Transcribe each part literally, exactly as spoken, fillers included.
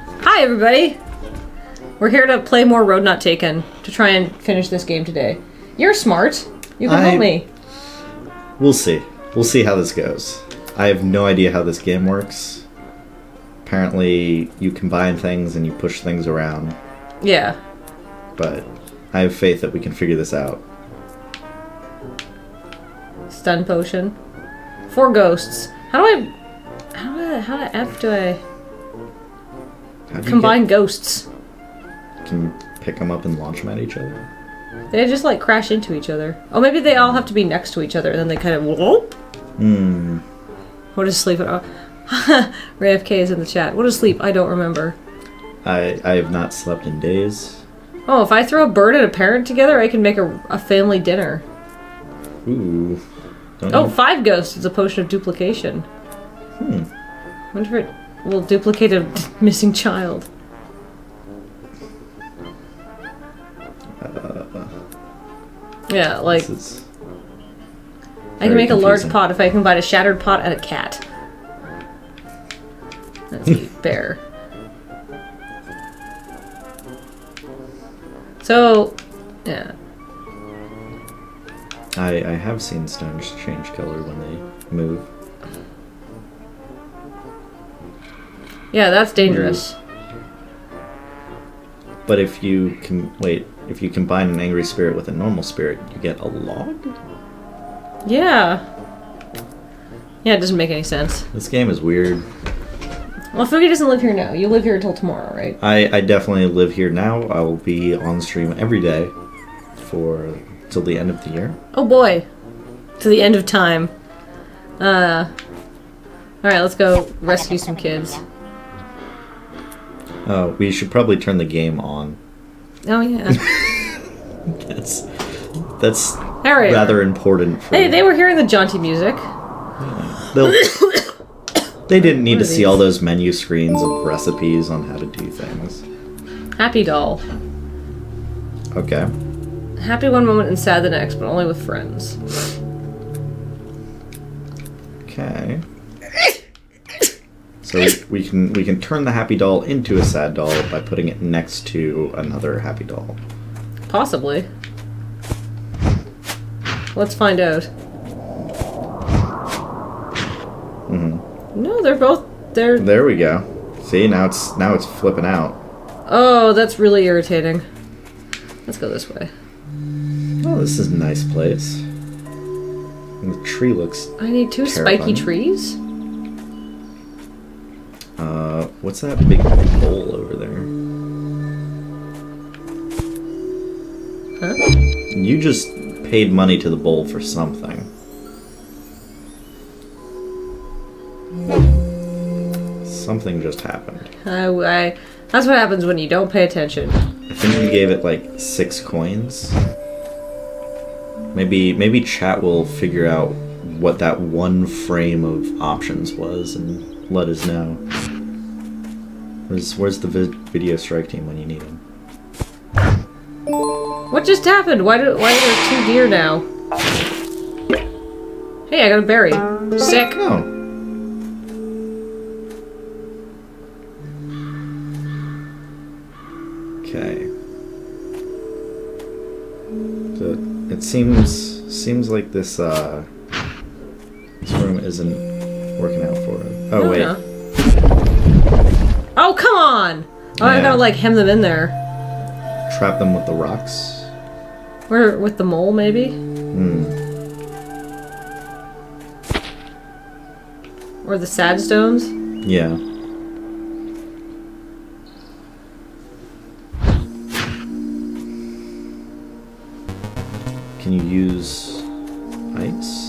Hi, everybody! We're here to play more Road Not Taken, to try and finish this game today. You're smart. You can I... help me. We'll see. We'll see how this goes. I have no idea how this game works. Apparently, you combine things and you push things around. Yeah. But I have faith that we can figure this out. Stun potion. Four ghosts. How do I... How do I... How the F do I... How do you combine get... ghosts? Can you pick them up and launch them at each other? They just, like, crash into each other. Oh, maybe they all have to be next to each other, and then they kind of... Whoop. Hmm. What is sleep? Oh. Ray F K is in the chat. What is sleep? I don't remember. I, I have not slept in days. Oh, if I throw a bird and a parrot together, I can make a, a family dinner. Ooh. Don't Oh, you... five ghosts is a potion of duplication. Hmm. I wonder if it will duplicate a missing child. Uh, Yeah, like... This is I can make confusing. a large pot if I combine a shattered pot and a cat. That's a bear. So, yeah. I, I have seen stones change color when they move. Yeah, that's dangerous. But if you can wait, if you combine an angry spirit with a normal spirit, you get a log? Yeah. Yeah, it doesn't make any sense. This game is weird. Well, Fugi doesn't live here now. You live here until tomorrow, right? I, I definitely live here now. I will be on stream every day for till the end of the year. Oh boy. To the end of time. Uh. Alright, let's go rescue some kids. Oh, we should probably turn the game on. Oh, yeah. That's that's Alright. rather important. For Hey, they were hearing the jaunty music. They'll, they didn't need What to are see these? all those menu screens of recipes on how to do things. Happy doll. Okay. Happy one moment and sad the next, but only with friends. Okay. So we, we can we can turn the happy doll into a sad doll by putting it next to another happy doll. Possibly. Let's find out. Mm-hmm. No, they're both... They're... There we go. See, now it's now it's flipping out. Oh, that's really irritating. Let's go this way. Oh, this is a nice place. And the tree looks I need two terrifying. spiky trees? Uh, what's that big bowl over there? Huh? You just paid money to the bowl for something. Something just happened. I, I, that's what happens when you don't pay attention. I think you gave it like six coins. Maybe maybe chat will figure out what that one frame of options was and let us know. Where's where's the vi video strike team when you need them? What just happened? Why do why are there two deer now? Hey, I got a berry. Sick. Oh. Okay. So it seems seems like this uh this room isn't working out for him. Oh No, wait. no. Oh, come on! Oh, I Yeah. gotta like hem them in there. Trap them with the rocks. Or with the mole, maybe? Hmm. Or the sad stones? Yeah. Can you use ice?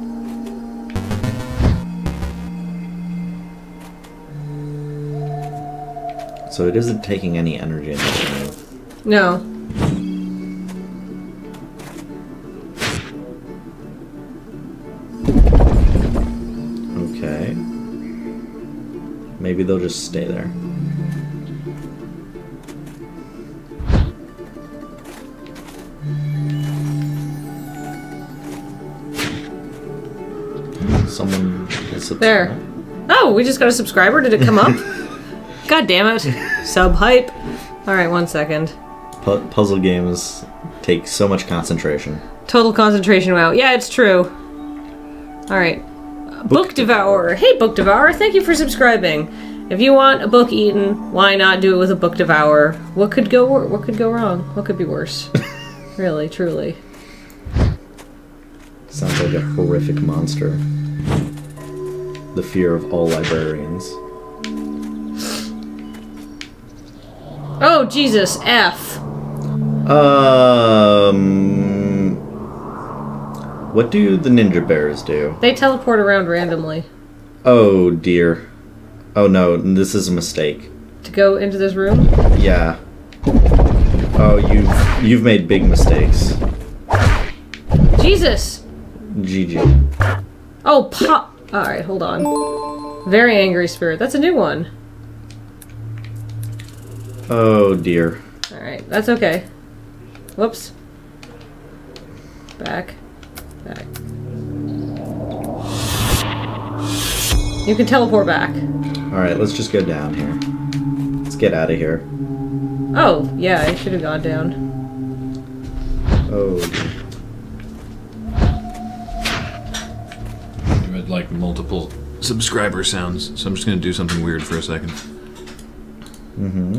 So it isn't taking any energy in this room. No. Okay. Maybe they'll just stay there. Someone is There. Oh, we just got a subscriber? Did it come up? God damn it. Sub hype. Alright, one second. Pu puzzle games take so much concentration. Total concentration wow. Yeah, it's true. Alright. Book, book Devourer. Hey, Book Devourer, thank you for subscribing. If you want a book eaten, why not do it with a Book Devourer? What could go wor what could go wrong? What could be worse? Really, truly. Sounds like a horrific monster. The fear of all librarians. Oh, Jesus, F. Um... What do the ninja bears do? They teleport around randomly. Oh, dear. Oh, no, this is a mistake. To go into this room? Yeah. Oh, you've, you've made big mistakes. Jesus! G G. Oh, pop! Alright, hold on. Very angry spirit. That's a new one. Oh, dear. Alright, that's okay. Whoops. Back. Back. You can teleport back. Alright, let's just go down here. Let's get out of here. Oh, yeah, I should have gone down. Oh, dear. I've had like multiple subscriber sounds, so I'm just gonna do something weird for a second. Mm-hmm.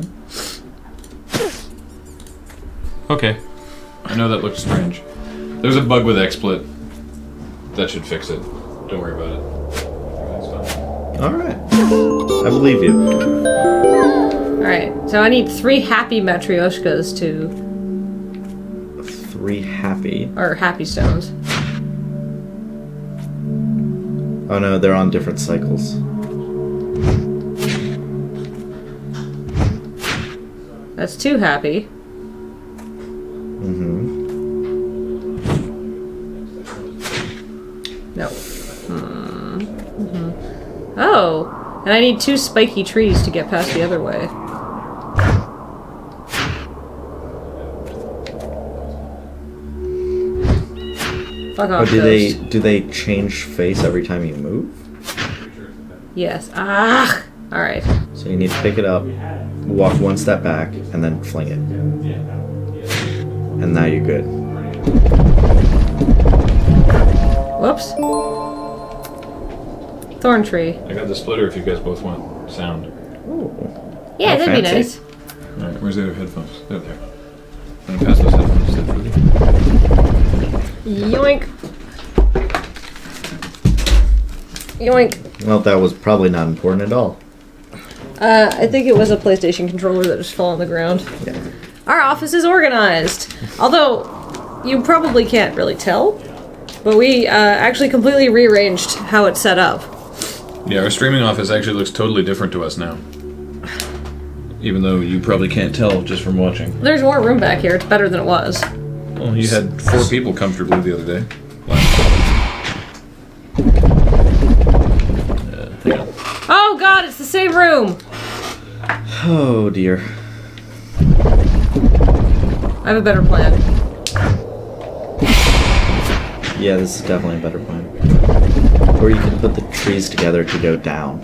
Okay. I know that looks strange. There's a bug with XSplit. That should fix it. Don't worry about it. Everything's fine. Alright. I believe you. Alright, so I need three happy matryoshkas to... Three happy. Or happy stones. Oh no, they're on different cycles. That's two happy. Mm-hmm. No. Hmm. Mm-hmm. Oh! And I need two spiky trees to get past the other way. Fuck off, Oh, do they ghost. do they change face every time you move? Yes. Ah! Alright. So you need to pick it up, walk one step back, and then fling it. And now you're good. Whoops. Thorn tree. I got the splitter if you guys both want sound. Ooh. Yeah, Oh, that'd be fancy. nice. Alright, where's the other headphones? They're there. I'm gonna pass those headphones to Fruity. Yoink. Yoink. Well, that was probably not important at all. Uh, I think it was a PlayStation controller that just fell on the ground. Yeah. Our office is organized. Although, you probably can't really tell, but we uh, actually completely rearranged how it's set up. Yeah, our streaming office actually looks totally different to us now. Even though you probably can't tell just from watching. There's more room back here. It's better than it was. Well, you had four people comfortably the other day. Wow. Uh, hang on. Oh god, it's the same room! Oh dear. I have a better plan. Yeah, this is definitely a better plan. Or you can put the trees together to go down.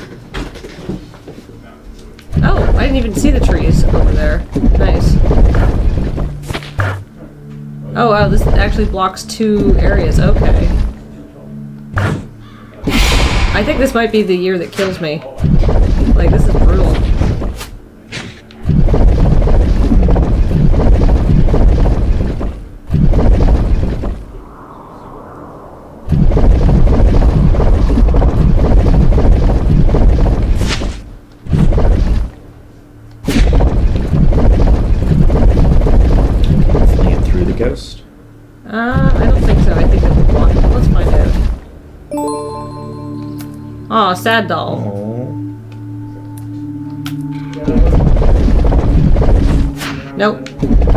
Oh, I didn't even see the trees over there. Nice. Oh wow, this actually blocks two areas. Okay. I think this might be the year that kills me. Like, this is brutal. Fling it through the ghost. Uh, I don't think so. I think it will block it. Let's find out. Aw, sad doll. Oh. Nope.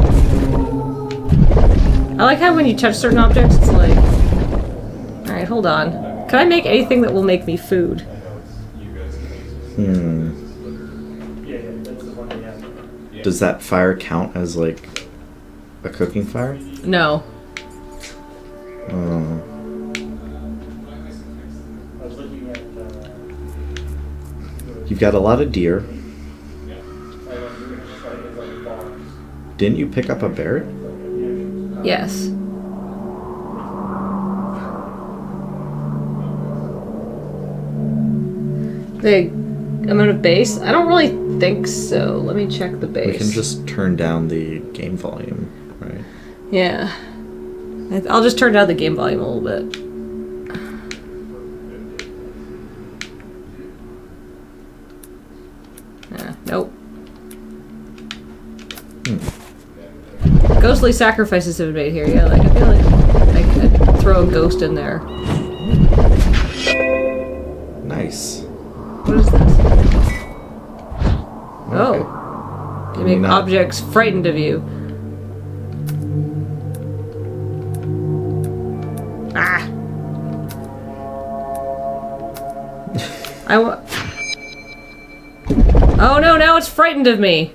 I like how when you touch certain objects, it's like... Alright, hold on. Can I make anything that will make me food? Hmm. Does that fire count as like a cooking fire? No. Oh. You've got a lot of deer. Didn't you pick up a Barret? Yes. The amount of bass? I don't really think so. Let me check the bass. We can just turn down the game volume, right? Yeah. I'll just turn down the game volume a little bit. Yeah, nope. Hmm. Ghostly sacrifices have been made here. Yeah, like I feel like I could throw a ghost in there. Nice. What is this? Okay. Oh. You Can make you not- objects frightened of you. Ah. I wa- Oh no, now it's frightened of me.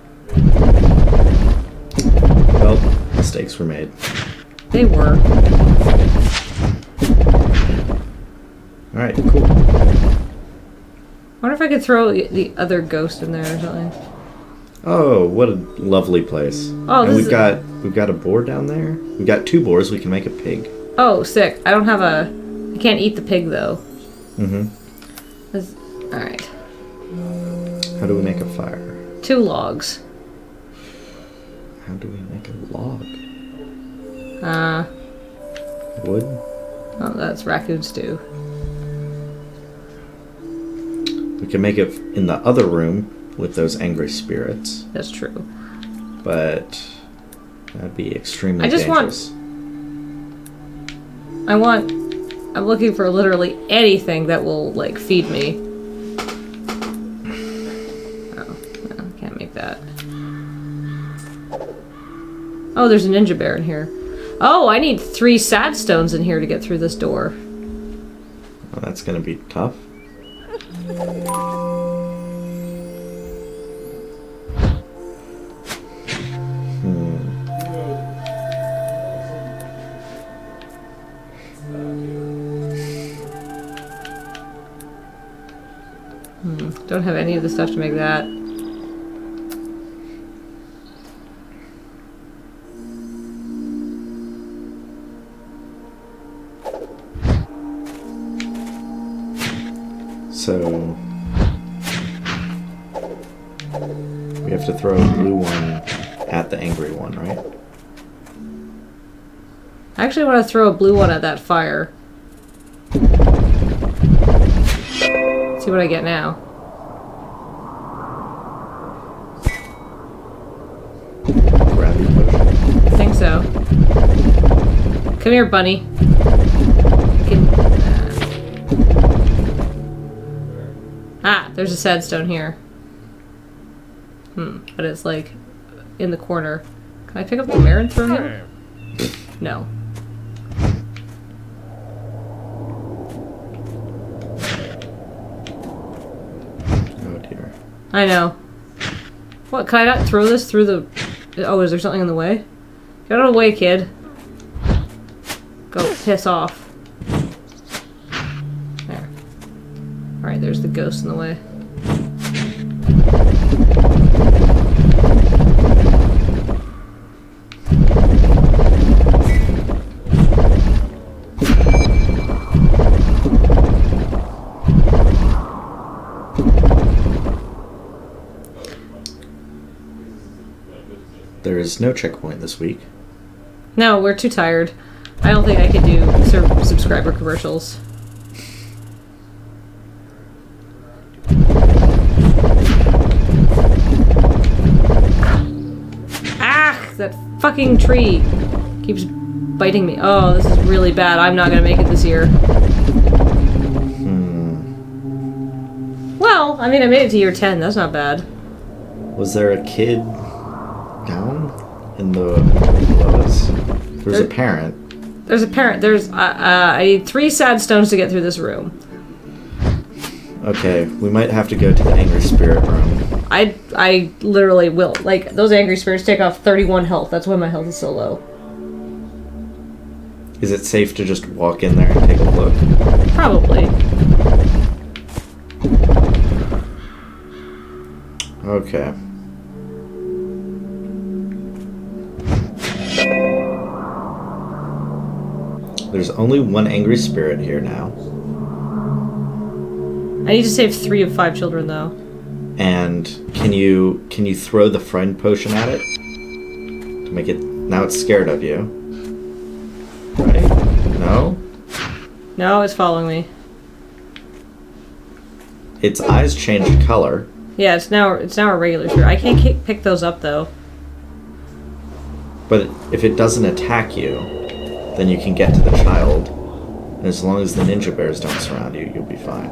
Well, mistakes were made. They were. Alright, cool. I wonder if I could throw the other ghost in there or something. Oh, what a lovely place. Oh, and this we've is- got we've got a boar down there. We've got two boars, we can make a pig. Oh, sick. I don't have a... I can't eat the pig, though. Mm-hmm. Alright. How do we make a fire? Two logs. How do we make a log? Uh... Wood? Oh, that's raccoon stew. We can make it in the other room with those angry spirits, That's true. but that'd be extremely I just want- dangerous. I want... I'm looking for literally anything that will, like, feed me. Oh, no, can't make that. Oh, there's a ninja bear in here. Oh, I need three sad stones in here to get through this door. Well, that's gonna be tough. Hmm, don't have any of the stuff to make that. So we have to throw a blue one at the angry one, right? I actually want to throw a blue one at that fire. See what I get now. Gravity potion. I think so. Come here, bunny. You can, uh... Ah, there's a sad stone here. Hmm, but it's like in the corner. Can I pick up the mare and throw him? No. Oh dear. I know. What, can I not throw this through the... Oh, is there something in the way? Get out of the way, kid. Go piss off. There. Alright, there's the ghost in the way. There is no checkpoint this week. No, we're too tired. I don't think I could do sur- subscriber commercials. Ah! That fucking tree keeps biting me. Oh, this is really bad. I'm not gonna make it this year. Hmm. Well, I mean, I made it to year ten. That's not bad. Was there a kid down in the below us? There's a There- parent. There's a parent. There's. Uh, uh, I need three sad stones to get through this room. Okay, we might have to go to the angry spirit room. I I literally will. Like, those angry spirits take off thirty-one health. That's why my health is so low. Is it safe to just walk in there and take a look? Probably. Okay. There's only one angry spirit here now. I need to save three of five children, though. And can you can you throw the friend potion at it to make it? Now it's scared of you. Right? No. No, it's following me. Its eyes change color. Yeah, it's now it's now a regular spirit. I can't ki- pick those up though. But if it doesn't attack you, then you can get to the child. And as long as the ninja bears don't surround you, you'll be fine.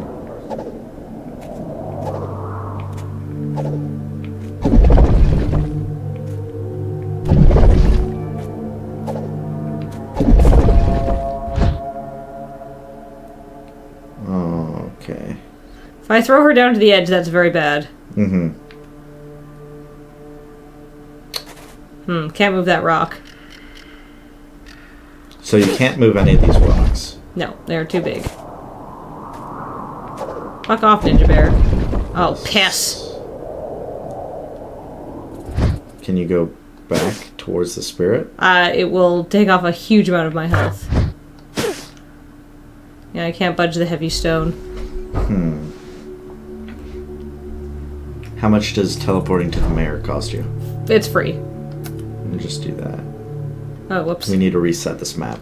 Okay. If I throw her down to the edge, that's very bad. Mm-hmm. Hmm, can't move that rock. So you can't move any of these rocks. No, they're too big. Fuck off, Ninja Bear. Oh, piss. Can you go back towards the spirit? Uh, it will take off a huge amount of my health. Yeah, I can't budge the heavy stone. Hmm. How much does teleporting to the mayor cost you? It's free. We'll just do that. Oh, whoops. We need to reset this map.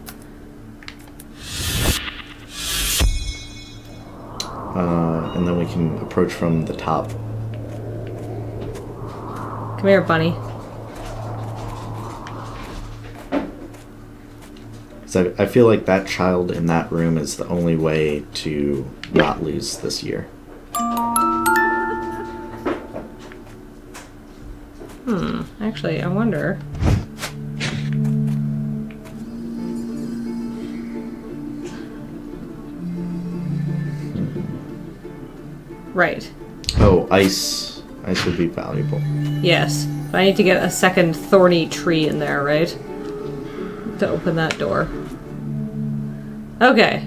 Uh, and then we can approach from the top. Come here, bunny. So I feel like that child in that room is the only way to not lose this year. Hmm, actually, I wonder. Right. Oh, ice. Ice would be valuable. Yes. But I need to get a second thorny tree in there, right? To open that door. Okay.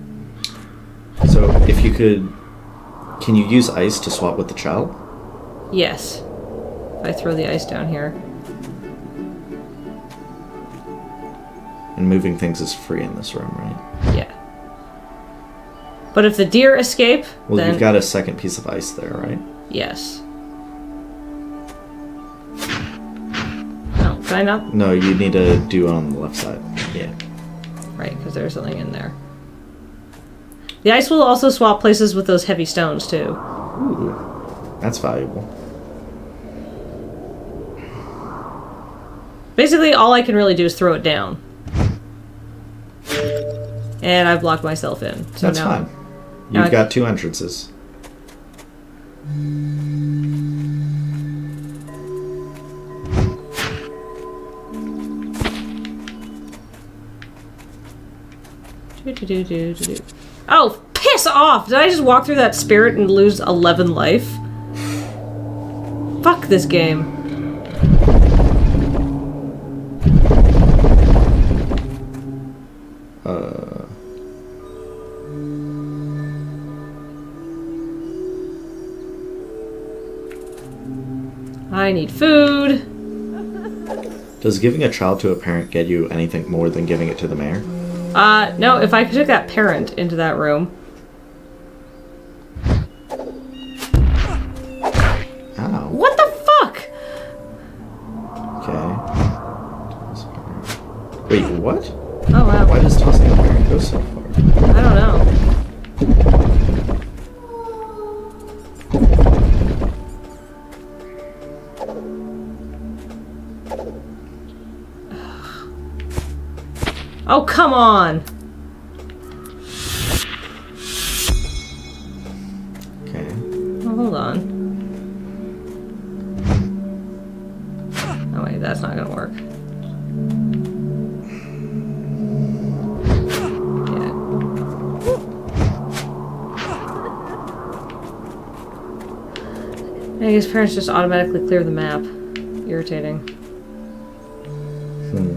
So if you could... Can you use ice to swap with the child? Yes. If I throw the ice down here. And moving things is free in this room, right? Yeah. But if the deer escape, Well, then... you've got a second piece of ice there, right? Yes. Oh, can I not? No, you need to do it on the left side. Yeah. Right, because there's something in there. The ice will also swap places with those heavy stones, too. Ooh, that's valuable. Basically, all I can really do is throw it down. And I've blocked myself in. So That's now, fine. now You've I, got two entrances. do, do, do, do, do, do. Oh, piss off! Did I just walk through that spirit and lose eleven life? Fuck this game. Uh... I need food. Does giving a child to a parent get you anything more than giving it to the mayor? Uh, no, if I took that parent into that room. Ow. What the fuck? Okay. Wait, what? Oh, wow. Why does tossing a parent go so far? I don't know. Oh, come on! Okay. Oh, hold on. Oh wait, that's not gonna work. Yeah. I guess parents just automatically clear the map. Irritating. Hmm.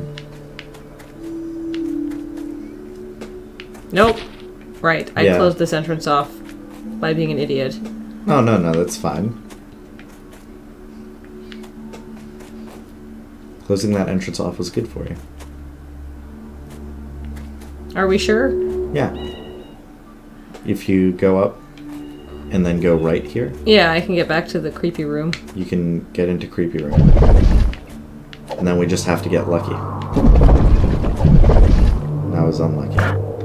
Nope. Right, I Yeah. closed this entrance off by being an idiot. No, no, no, that's fine. Closing that entrance off was good for you. Are we sure? Yeah. If you go up and then go right here, Yeah, I can get back to the creepy room. you can get into creepy room. And then we just have to get lucky. I was unlucky.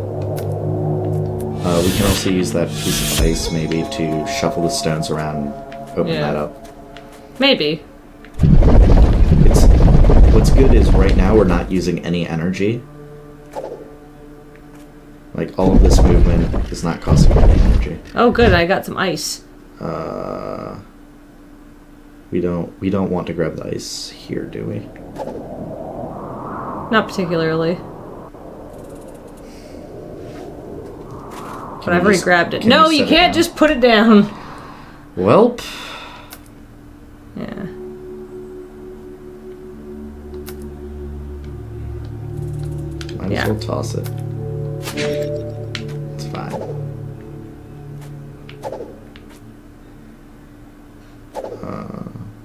Uh, we can also use that piece of ice maybe to shuffle the stones around and open Yeah. that up. Maybe. It's, what's good is right now we're not using any energy. Like, all of this movement is not costing any energy. Oh, good. I got some ice. Uh, we don't we don't want to grab the ice here, do we? Not particularly. But Can I've you already just- grabbed it. can No, you you set it can't down? just put it down. Welp. Yeah. Might Yeah. as well toss it. It's fine. Uh,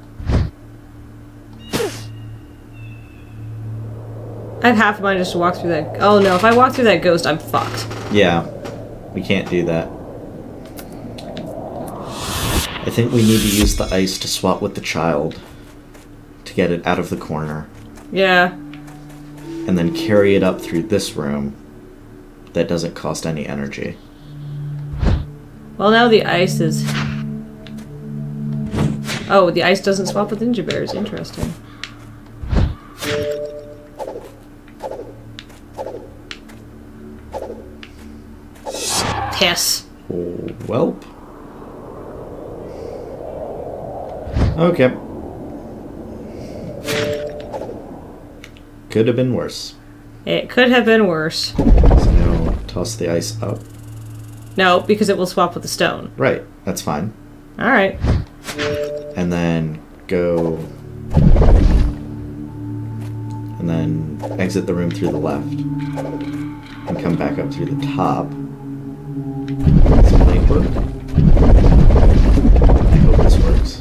I have half of mine just to walk through that. Oh no, if I walk through that ghost, I'm fucked. yeah, we can't do that. I think we need to use the ice to swap with the child to get it out of the corner, Yeah. and then carry it up through this room that doesn't cost any energy. Well, now the ice is... Oh, the ice doesn't swap with ninja bears. Interesting. Piss. Welp. Okay. Could have been worse. It could have been worse. So now toss the ice up. No, because it will swap with the stone. Right, that's fine. Alright. And then go... And then exit the room through the left. And come back up through the top. This might work. I hope this works.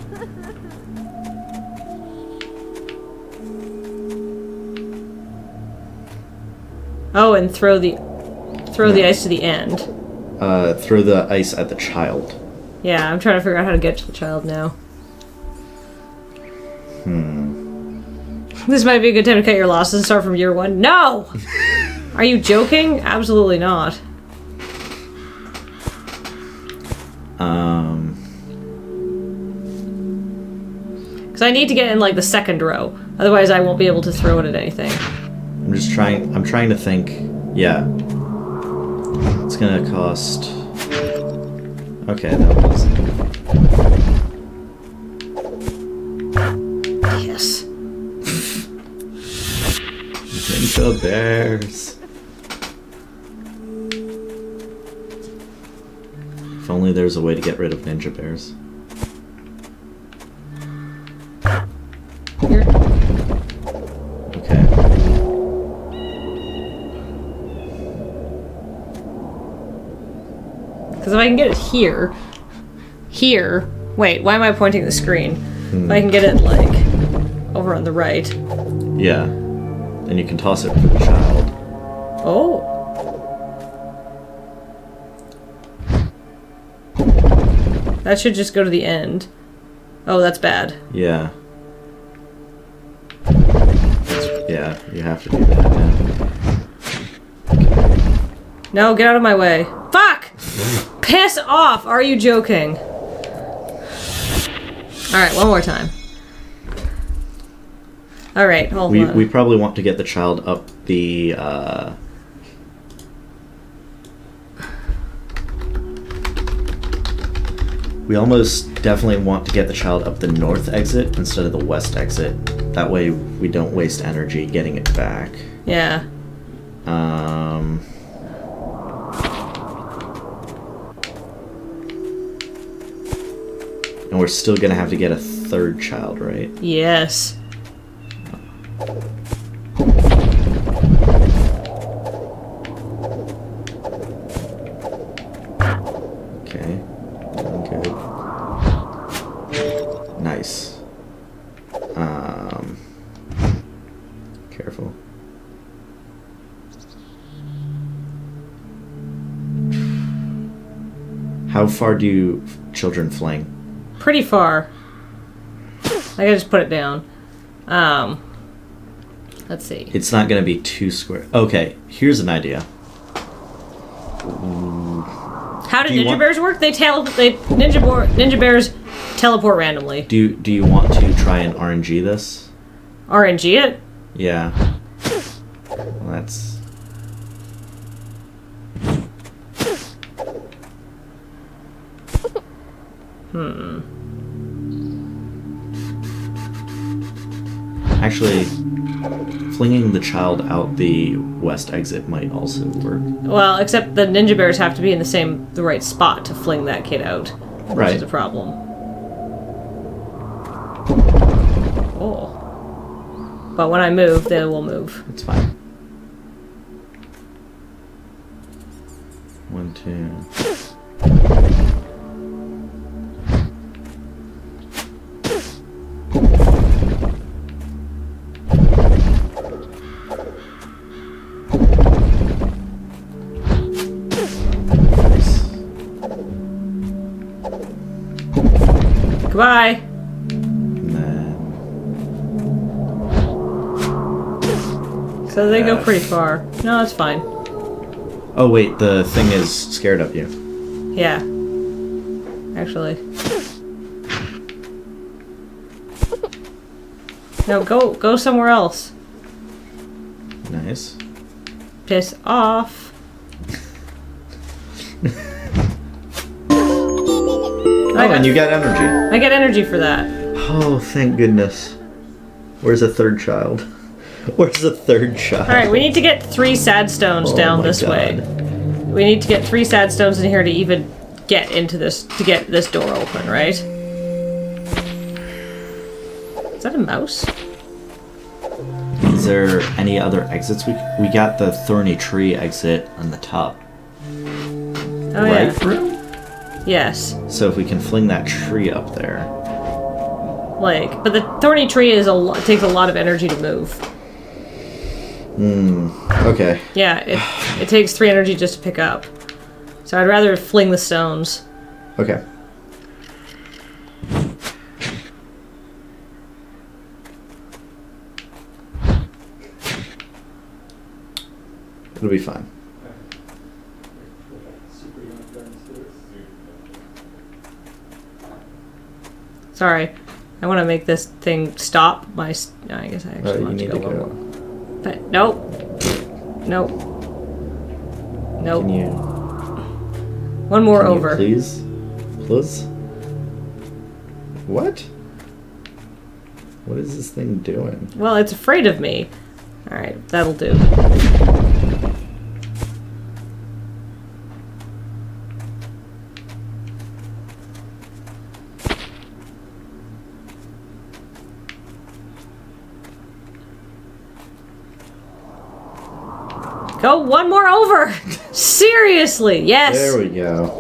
Oh, and throw the... Throw the ice to the end. Uh, throw the ice at the child. Yeah, I'm trying to figure out how to get to the child now. Hmm. This might be a good time to cut your losses and start from year one. No! Are you joking? Absolutely not. Um... Because I need to get in, like, the second row. Otherwise, I won't be able to throw it at anything. I'm just trying... I'm trying to think... Yeah. It's gonna cost... Okay, that was... Yes. Ninja bears. If only there's a way to get rid of ninja bears. Here. Okay. Because if I can get it here... Here... Wait, why am I pointing the screen? Hmm. If I can get it, like, over on the right. Yeah. Then you can toss it for the child. Oh. That should just go to the end. Oh, that's bad. Yeah. Yeah, you have to do that, yeah. No, get out of my way. Fuck! Piss off! Are you joking? Alright, one more time. Alright, hold We, on. we probably want to get the child up the, uh... We almost definitely want to get the child up the north exit instead of the west exit. That way we don't waste energy getting it back. Yeah. Um... And we're still gonna have to get a third child, right? Yes. Okay. Doing good. Nice. Um... Careful. How far do you children fling? Pretty far. I gotta just put it down. Um, let's see. It's not going to be too square. Okay, here's an idea. How do, do ninja want... bears work? They tele they ninja bo ninja bears teleport randomly. Do do you want to try and R N G this? R N G it? Yeah. Well, that's. Hmm. Actually, flinging the child out the west exit might also work. Well, except the ninja bears have to be in the same, the right spot to fling that kid out, which Right. is a problem. Oh. But when I move, they will move. It's fine. One, two. Goodbye. And then. So they go F. pretty far. No, it's fine. Oh wait, the thing is scared of you. Yeah. Actually. No, go go somewhere else. Nice. Piss off. Oh, and you got energy. I get energy for that. Oh, thank goodness. Where's a third child? Where's the third child? Alright, we need to get three sad stones Oh down my this God. way. We need to get three sad stones in here to even get into this, to get this door open, right? Is that a mouse? Is there any other exits? We we got the thorny tree exit on the top. Oh, right yeah. room? Yes. So if we can fling that tree up there. Like, but the thorny tree is a lo takes a lot of energy to move. Hmm. Okay. Yeah, it, it takes three energy just to pick up. So I'd rather fling the stones. Okay. It'll be fine. Sorry. I want to make this thing stop. My, s- no, I guess I actually Oh, you want to need go to one go. more. But nope. Nope. Nope. Can you? One more can you over. please, please. What? What is this thing doing? Well, it's afraid of me. All right, that'll do. Go one more over. Seriously, yes. There we go.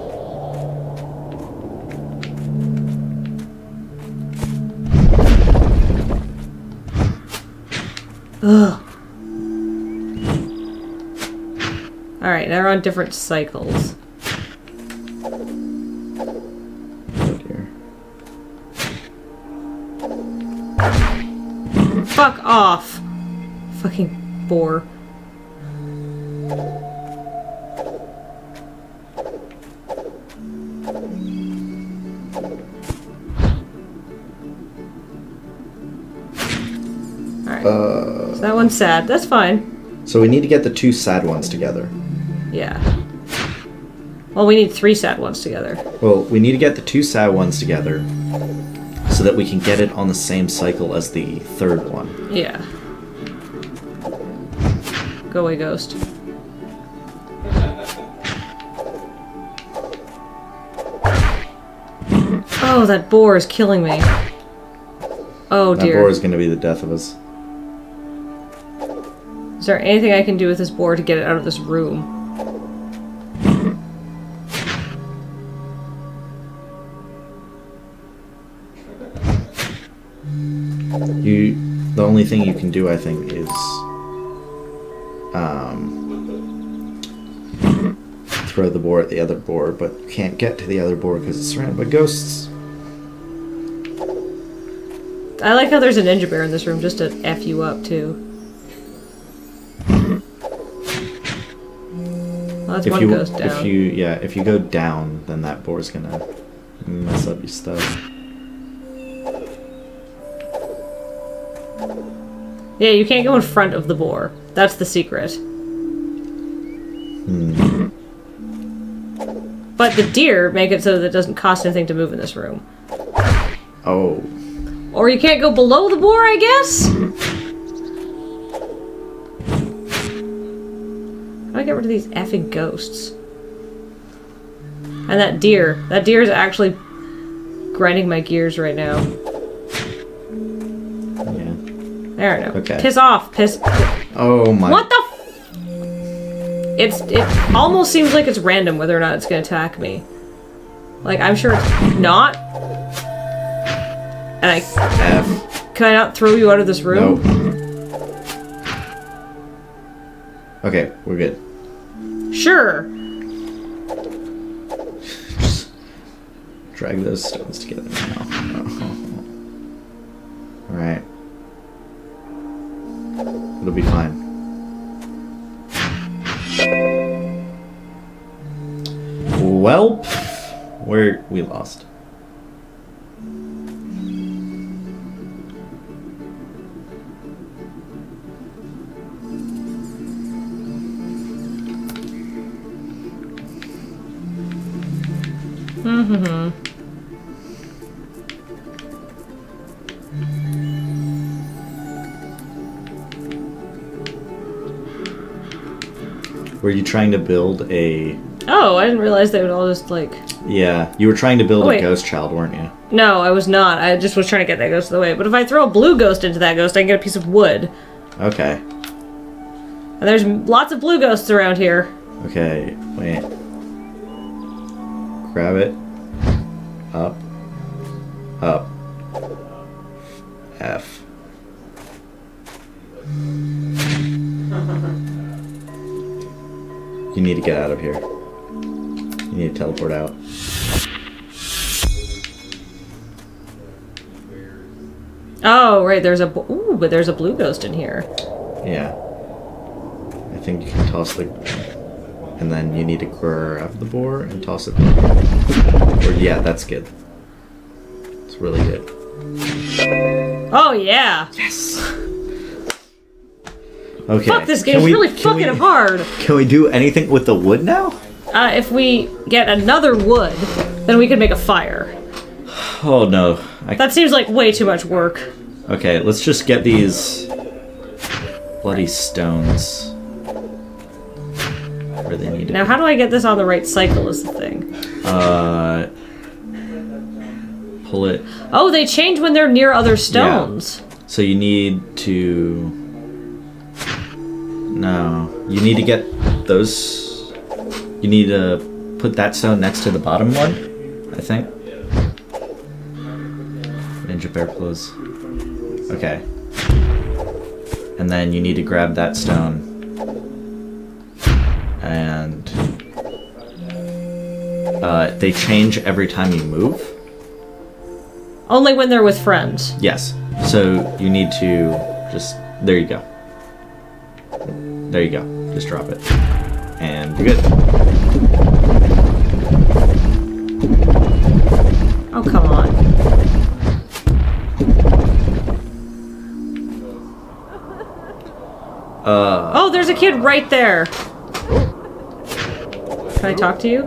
Ugh. All right, they're on different cycles. Oh dear. Fuck off. Fucking bore. Alright. Uh, So that one's sad. That's fine. so we need to get the two sad ones together. Yeah. Well, we need three sad ones together. Well, we need to get the two sad ones together so that we can get it on the same cycle as the third one. Yeah. Go away, ghost. Oh, that boar is killing me. Oh That dear. boar is going to be the death of us. Is there anything I can do with this boar to get it out of this room? You, the only thing you can do, I think, is um, throw the boar at the other boar, but you can't get to the other boar because it's surrounded by ghosts. I like how there's a ninja bear in this room just to F you up, too. Well, that's If one you, ghost down. if you, yeah, if you go down, then that boar's gonna mess up your stuff. Yeah, you can't go in front of the boar. That's the secret. Hmm. But the deer make it so that it doesn't cost anything to move in this room. Oh. Or you can't go below the boar, I guess? How do I get rid of these effing ghosts? And that deer. That deer is actually grinding my gears right now. Yeah. There, no. Okay. Piss off. Piss. Oh my. What the f- It's, it almost seems like it's random whether or not it's gonna attack me. Like, I'm sure it's not. And I... F. Can I not throw you out of this room? Nope. Okay, we're good. Sure. Just drag those stones together now. Alright. It'll be fine. Welp. We're, we lost. Mm-hmm. Were you trying to build a... Oh, I didn't realize they would all just, like... Yeah, you were trying to build Oh, a wait. ghost child, weren't you? No, I was not. I just was trying to get that ghost out of the way. But if I throw a blue ghost into that ghost, I can get a piece of wood. Okay. And there's lots of blue ghosts around here. Okay, wait. Grab it. Up. Up. F. You need to get out of here. You need to teleport out. Oh, right, there's a... b- Ooh, but there's a blue ghost in here. Yeah. I think you can toss the... And then you need to grab the boar and toss it. Or, yeah, that's good. It's really good. Oh, yeah. Yes! Okay. Fuck, this can game's we- really can fucking we- hard. Can we do anything with the wood now? Uh, if we get another wood, then we can make a fire. Oh no. I... That seems like way too much work. Okay, let's just get these bloody stones where they need Now, it. how do I get this on the right cycle is the thing. Uh, pull it. Oh, they change when they're near other stones. So you need to... No. You need to get those... You need to put that stone next to the bottom one, I think. Ninja bear clothes. Okay. And then you need to grab that stone. And... Uh, they change every time you move. Only when they're with friends. Yes. So you need to just... There you go. There you go. Just drop it. And you're good. Oh, come on. Uh... Oh, there's a kid right there. Can I talk to you?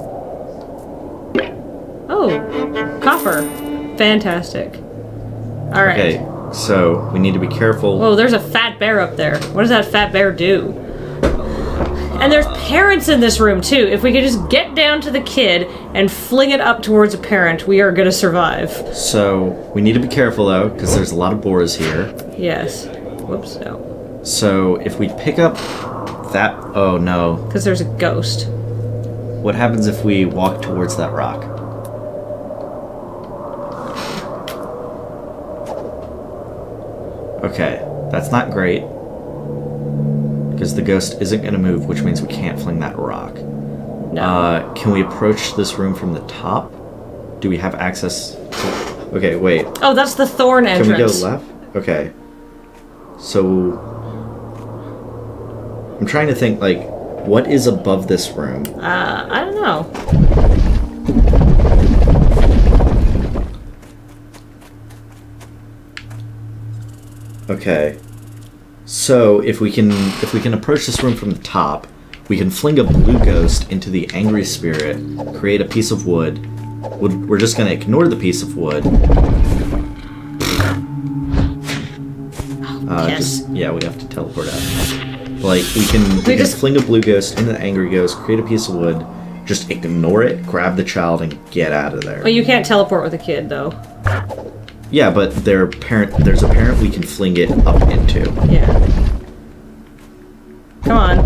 Oh, copper. Fantastic. Alright. Okay, so we need to be careful. Whoa, there's a fat bear up there. What does that fat bear do? And there's parents in this room, too. If we could just get down to the kid and fling it up towards a parent, we are gonna survive. So we need to be careful, though, because there's a lot of boars here. Yes. Whoops, no. So if we pick up that... Oh, no. Because there's a ghost. What happens if we walk towards that rock? Okay, that's not great. Because the ghost isn't going to move, which means we can't fling that rock. No. Uh, can we approach this room from the top? Do we have access to... Okay, wait. Oh, that's the thorn entrance. Can we go left? Okay. So... I'm trying to think, like, what is above this room? Uh, I don't know. Okay. So, if we can if we can approach this room from the top, we can fling a blue ghost into the angry spirit, create a piece of wood. We're just going to ignore the piece of wood. Uh, yes. Just, yeah, we have to teleport out. Like, we can, we We can just- fling a blue ghost into the angry ghost, create a piece of wood, just ignore it, grab the child, and get out of there. Well, you can't teleport with a kid, though. Yeah, but their parent, there's a parent we can fling it up into. Yeah. Come on.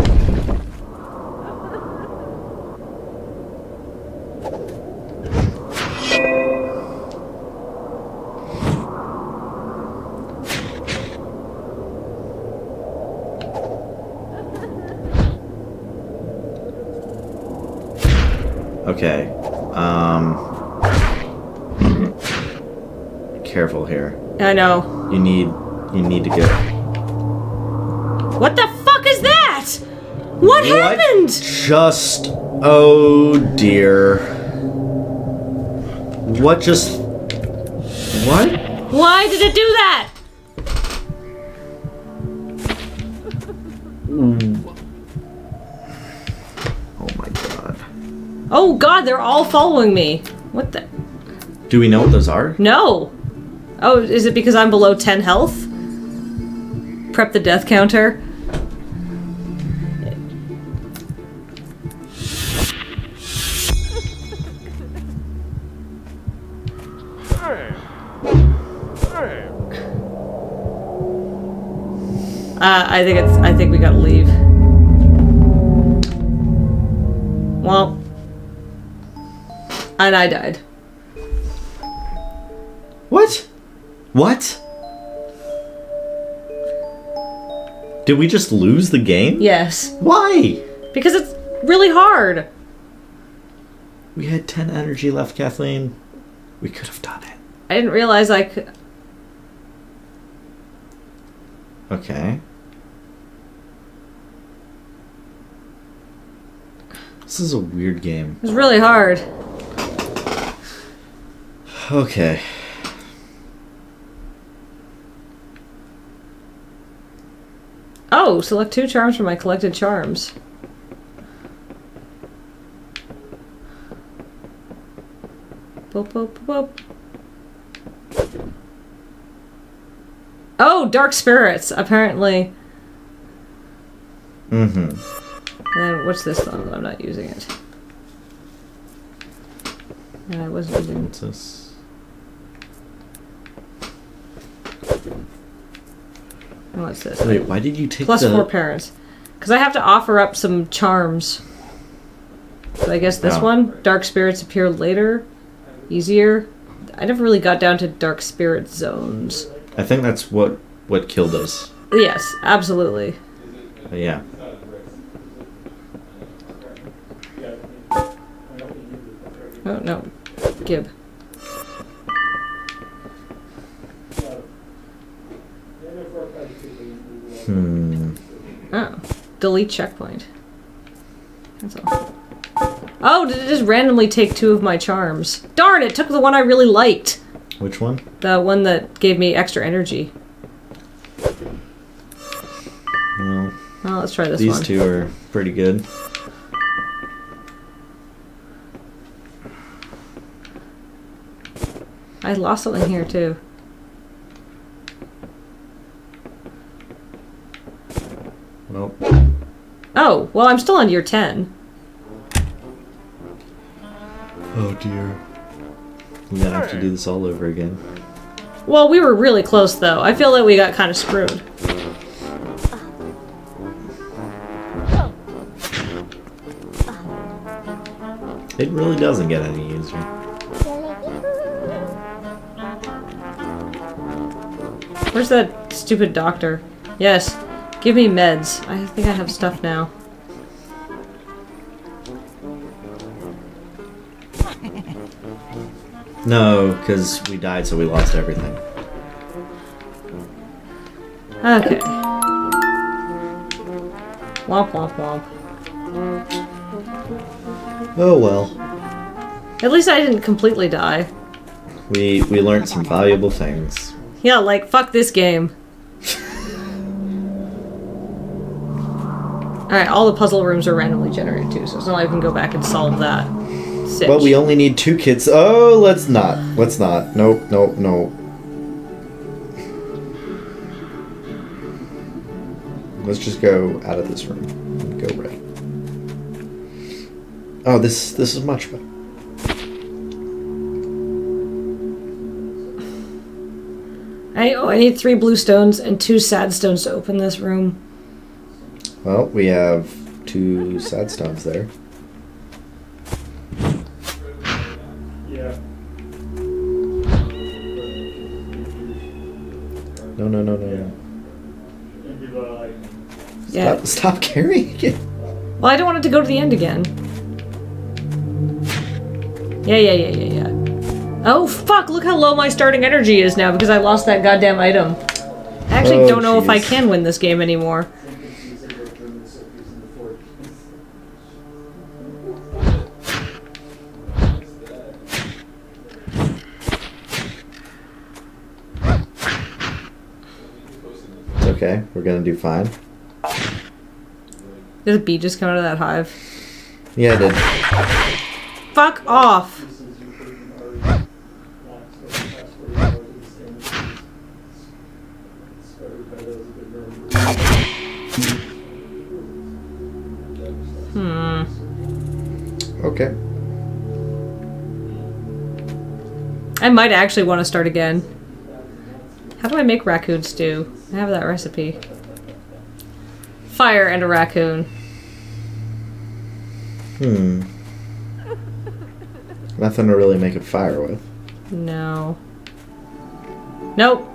Okay. Um... Careful here. I know. You need, you need to go. What the fuck is that? What, happened? Just, oh dear. What just, what? Why did it do that? Oh my god. Oh god, they're all following me. What the? Do we know what those are? No. Oh, is it because I'm below ten health? Prep the death counter. Uh, I think it's. I think we gotta leave. Well, and I died. What? What? Did we just lose the game? Yes, Why? because it's really hard. We had ten energy left, Kathleen. We could have done it. I didn't realize I could. Okay. This is a weird game. It was really hard. Okay. Oh, select two charms from my collected charms. Boop, boop, boop, boop. Oh, dark spirits, apparently. Mm-hmm. And then what's this one? I'm not using it. Yeah, I wasn't using What's this? What's this? Wait, why did you take Plus the... four parents. Because I have to offer up some charms. So I guess this Oh. one, dark spirits appear later. Easier. I never really got down to dark spirit zones. I think that's what what killed us. Yes, absolutely. Uh, yeah. Oh, no. Gib. Hmm. Oh. Delete checkpoint. That's all. Oh, did it just randomly take two of my charms? Darn, it took the one I really liked. Which one? The one that gave me extra energy. Well, Well, let's try this these one. two are pretty good. I lost something here, too. Well, Oh, well, I'm still on year ten. oh dear. We're gonna have to do this all over again. Well, we were really close, though. I feel that we got kind of screwed. It really doesn't get any easier. Where's that stupid doctor? Yes, give me meds. I think I have stuff now. No, because we died, so we lost everything. Okay. Womp womp womp. Oh well. At least I didn't completely die. We we learned some valuable things. Yeah, like, fuck this game. Alright, all the puzzle rooms are randomly generated too, so it's not like I can go back and solve that. Sitch. But we only need two kits. Oh, let's not. Let's not. Nope, nope, nope. Let's just go out of this room and go right. Oh, this this is much better. I, oh, I need three blue stones and two sad stones to open this room. Well, we have two sad stones there. Yeah. No, no, no, no, no. Yeah. Stop, stop carrying it. Well, I don't want it to go to the end again. Yeah, yeah, yeah, yeah, yeah. Oh, fuck! Look how low my starting energy is now because I lost that goddamn item. I actually Oh, don't know if I jeez. can win this game anymore. It's okay. We're gonna do fine. Did a bee just come out of that hive? Yeah, I did. Fuck off! Hmm. Okay. I might actually want to start again. How do I make raccoon stew? I have that recipe. Fire and a raccoon. Hmm. Nothing to really make a fire with. No. Nope.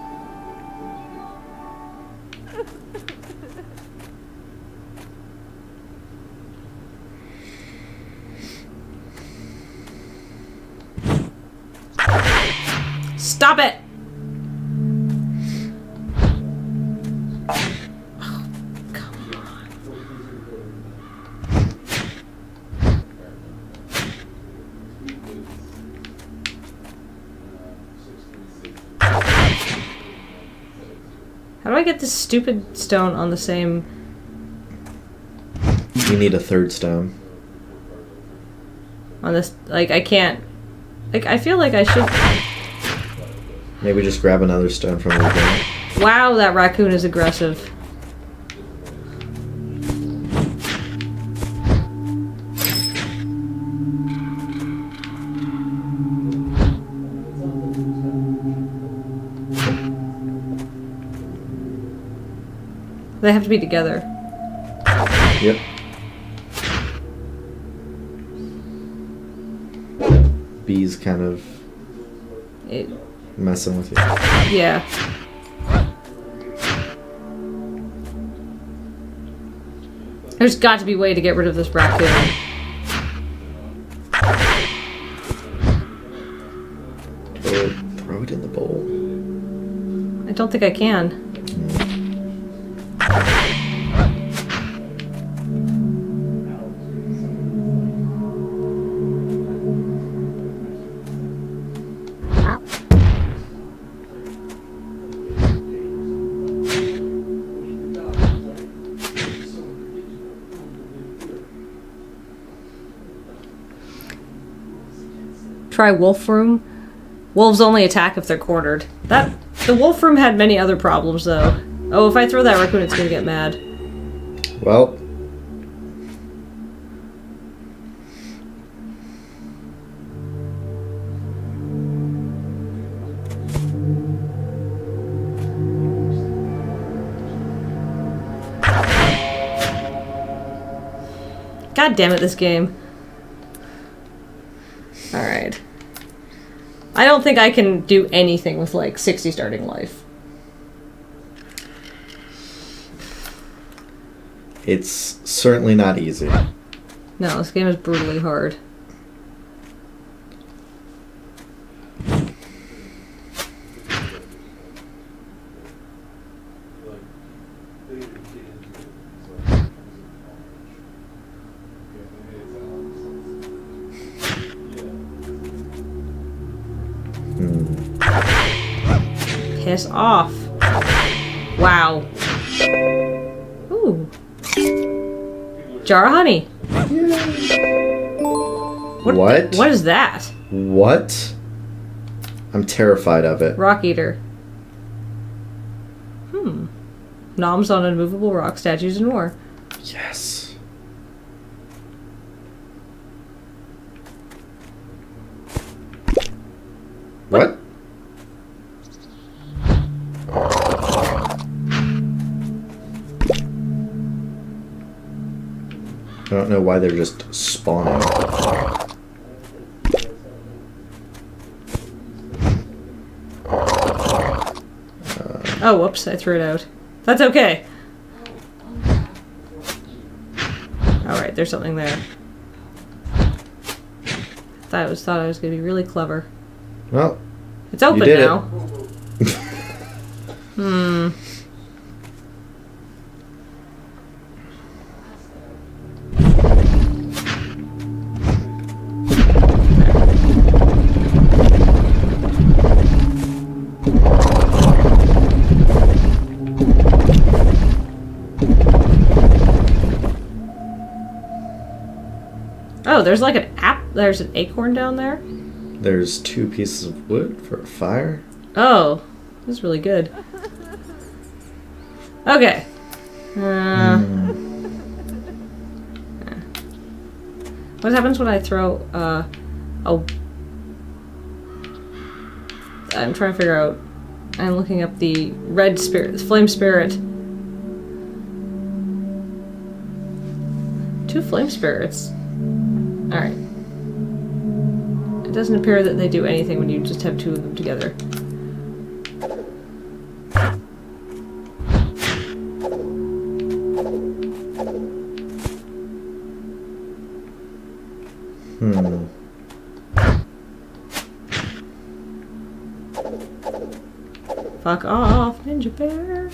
Stop it! Oh, come on. How do I get this stupid stone on the same... You need a third stone. on this... Like, I can't... Like, I feel like I should... Maybe just grab another stone from the beginning. Wow, that raccoon is aggressive. They have to be together. Yep. Bees kind of It, messing with you. yeah. There's got to be a way to get rid of this raccoon. Throw it, throw it in the bowl. I don't think I can. Try wolf room. Wolves only attack if they're cornered. That the wolf room had many other problems though. Oh, if I throw that raccoon, it's gonna get mad. Well, God damn it, this game. Alright. I don't think I can do anything with like sixty starting life. it's certainly not easy. No, this game is brutally hard. Piss off. Wow. Ooh. Jar of honey. What? What? What is that? What? I'm terrified of it. Rock eater. Hmm. Noms on unmovable rock statues and more. Yes. What? I don't know why they're just spawning. Oh, whoops, I threw it out. That's okay. Alright, there's something there. Thought I was thought I was gonna be really clever. Well, It's open you did now. It. Hmm. Oh, there's like an app. There's an acorn down there. There's two pieces of wood for a fire. Oh, this is really good. Okay. Uh, Mm. What happens when I throw? Uh, oh, I'm trying to figure out. I'm looking up the red spirit, flame spirit. Two flame spirits. All right. It doesn't appear that they do anything when you just have two of them together. Hmm. Fuck off, Ninja Bear.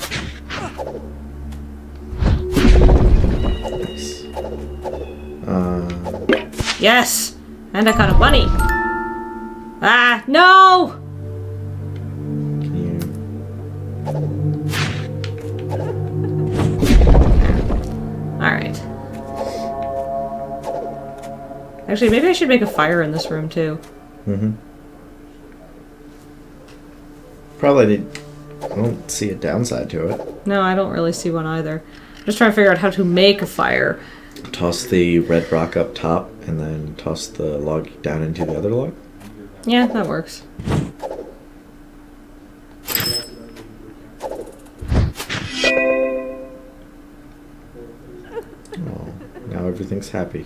Nice. Uh, Yes! And I got a bunny! Ah, no! can you... Alright. Actually, maybe I should make a fire in this room, too. Mm-hmm. Probably need... I don't see a downside to it. No, I don't really see one either. I'm just trying to figure out how to make a fire. Toss the red rock up top, and then toss the log down into the other log. Yeah, that works. Oh, now everything's happy.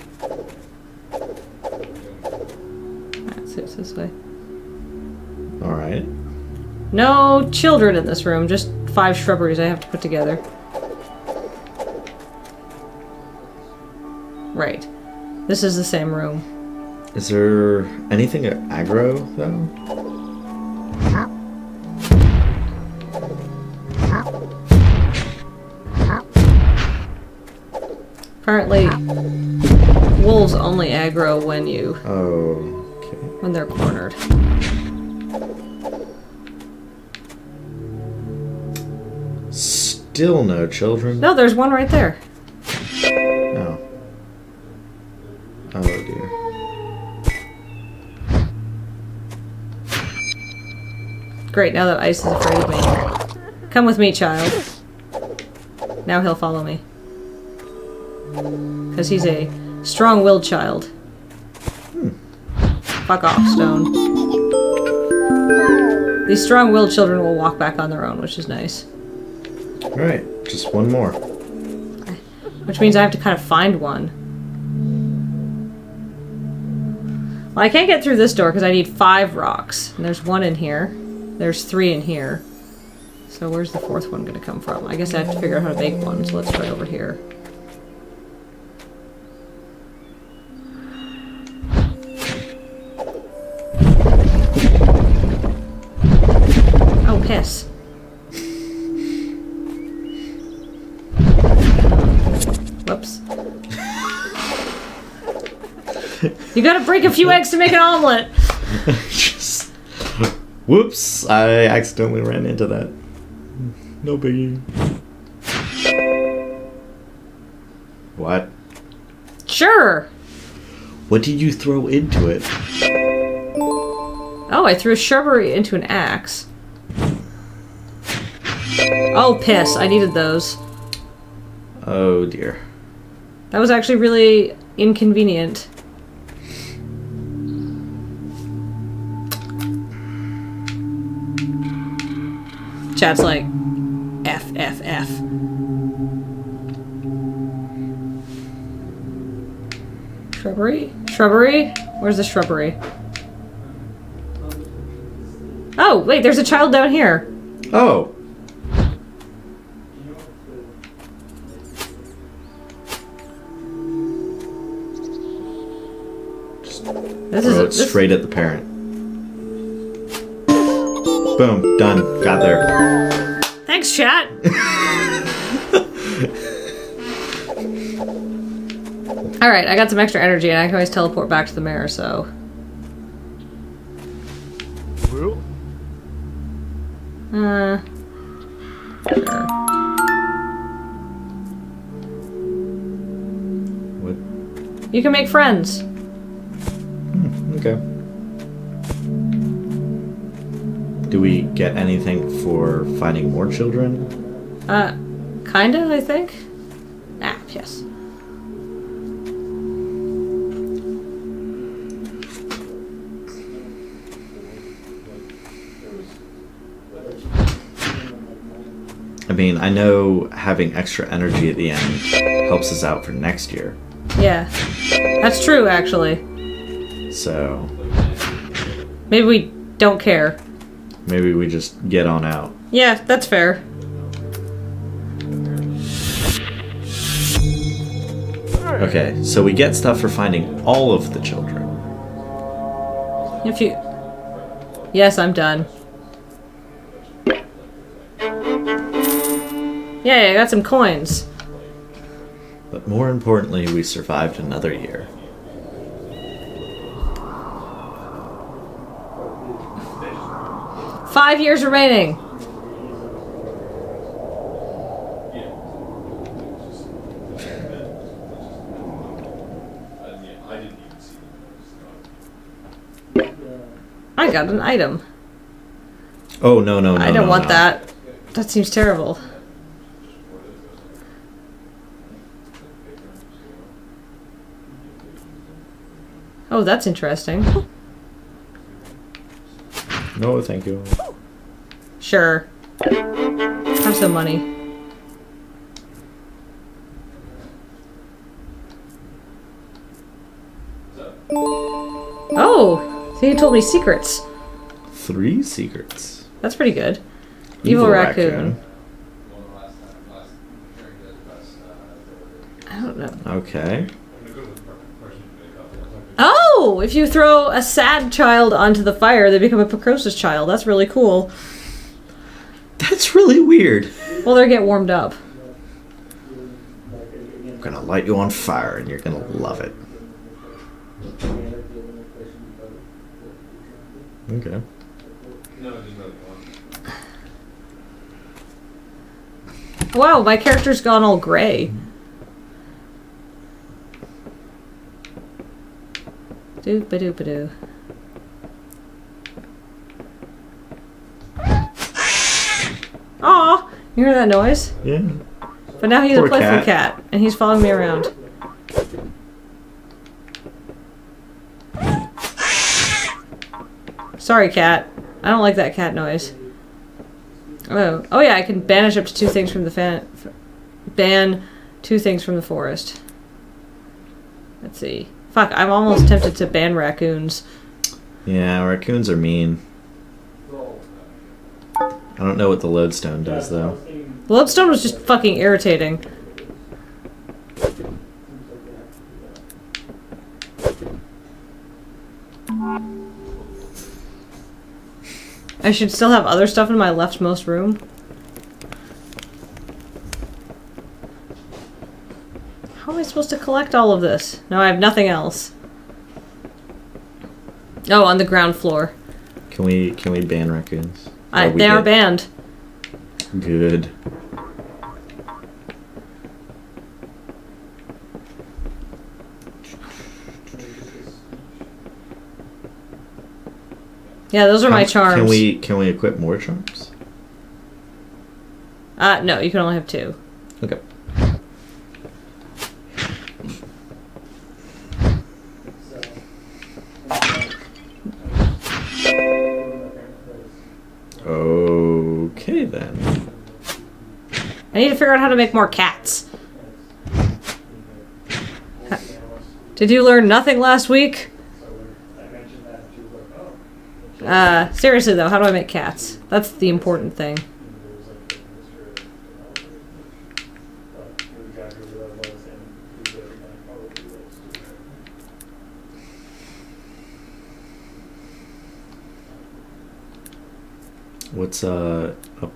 Alright, so it's this way. Alright. No children in this room, just five shrubberies I have to put together. Right. This is the same room. Is there anything aggro, though? Apparently, wolves only aggro when you... Oh, okay. when they're cornered. Still no children? No, there's one right there. No. Oh, dear. Great, now that Ice is afraid of me. Come with me, child. Now he'll follow me. Because he's a strong-willed child. Hmm. Fuck off, Stone. These strong-willed children will walk back on their own, which is nice. Alright, just one more. Which means I have to kind of find one. Well, I can't get through this door because I need five rocks. And there's one in here. There's three in here. So where's the fourth one going to come from? I guess I have to figure out how to make one, so let's try over here. Oh, piss. Whoops. You gotta break a few eggs to make an omelet! Just... Whoops! I accidentally ran into that. No biggie. What? Sure. What did you throw into it? Oh, I threw a shrubbery into an axe. Oh, piss. I needed those. Oh dear. That was actually really inconvenient. Chat's like, F, F, F. Shrubbery? Shrubbery? Where's the shrubbery? Oh, wait, there's a child down here. Oh. This Throw is it this, straight at the parent. Boom. Done. Got there. Thanks, chat. Alright, I got some extra energy and I can always teleport back to the mayor, so... Uh... Sure. What? You can make friends. Hmm, okay. Do we get anything for finding more children? Uh, kinda, I think? Ah, yes. I mean, I know having extra energy at the end helps us out for next year. Yeah. That's true, actually. So, Maybe we don't care. maybe we just get on out. Yeah, that's fair. Okay, so we get stuff for finding all of the children. If you... Yes, I'm done. Yay, I got some coins. But more importantly, we survived another year. Five years remaining. I got an item. Oh, no, no, no, I don't no, want no. that. That seems terrible. Oh, that's interesting. No, thank you. Sure. Have some money. Oh! So you told me secrets. Three secrets. That's pretty good. Evil, raccoon. I don't know. Okay. Oh! If you throw a sad child onto the fire, they become a precocious child. That's really cool. That's really weird. Well, they get warmed up. I'm gonna light you on fire and you're gonna love it. Okay. Wow, my character's gone all gray. Doop-a-doop-a-doo. Aw! You hear that noise? Yeah. But now he's Poor a playful cat. cat, and he's following me around. Sorry, cat. I don't like that cat noise. Oh, oh yeah, I can banish up to two things from the fan. F ban two things from the forest. Let's see. Fuck, I'm almost tempted to ban raccoons. Yeah, raccoons are mean. I don't know what the lodestone does, though. The lodestone was just fucking irritating. I should still have other stuff in my leftmost room. How am I supposed to collect all of this? No, I have nothing else. Oh, on the ground floor. Can we can we ban raccoons? I, Or we they are did? banned. Good. Yeah, those are my How- charms. Can we can we equip more charms? Uh, no, you can only have two. Okay. Okay then. I need to figure out how to make more cats. Ha- Did you learn nothing last week? Uh, seriously though, how do I make cats? That's the important thing. What's uh up?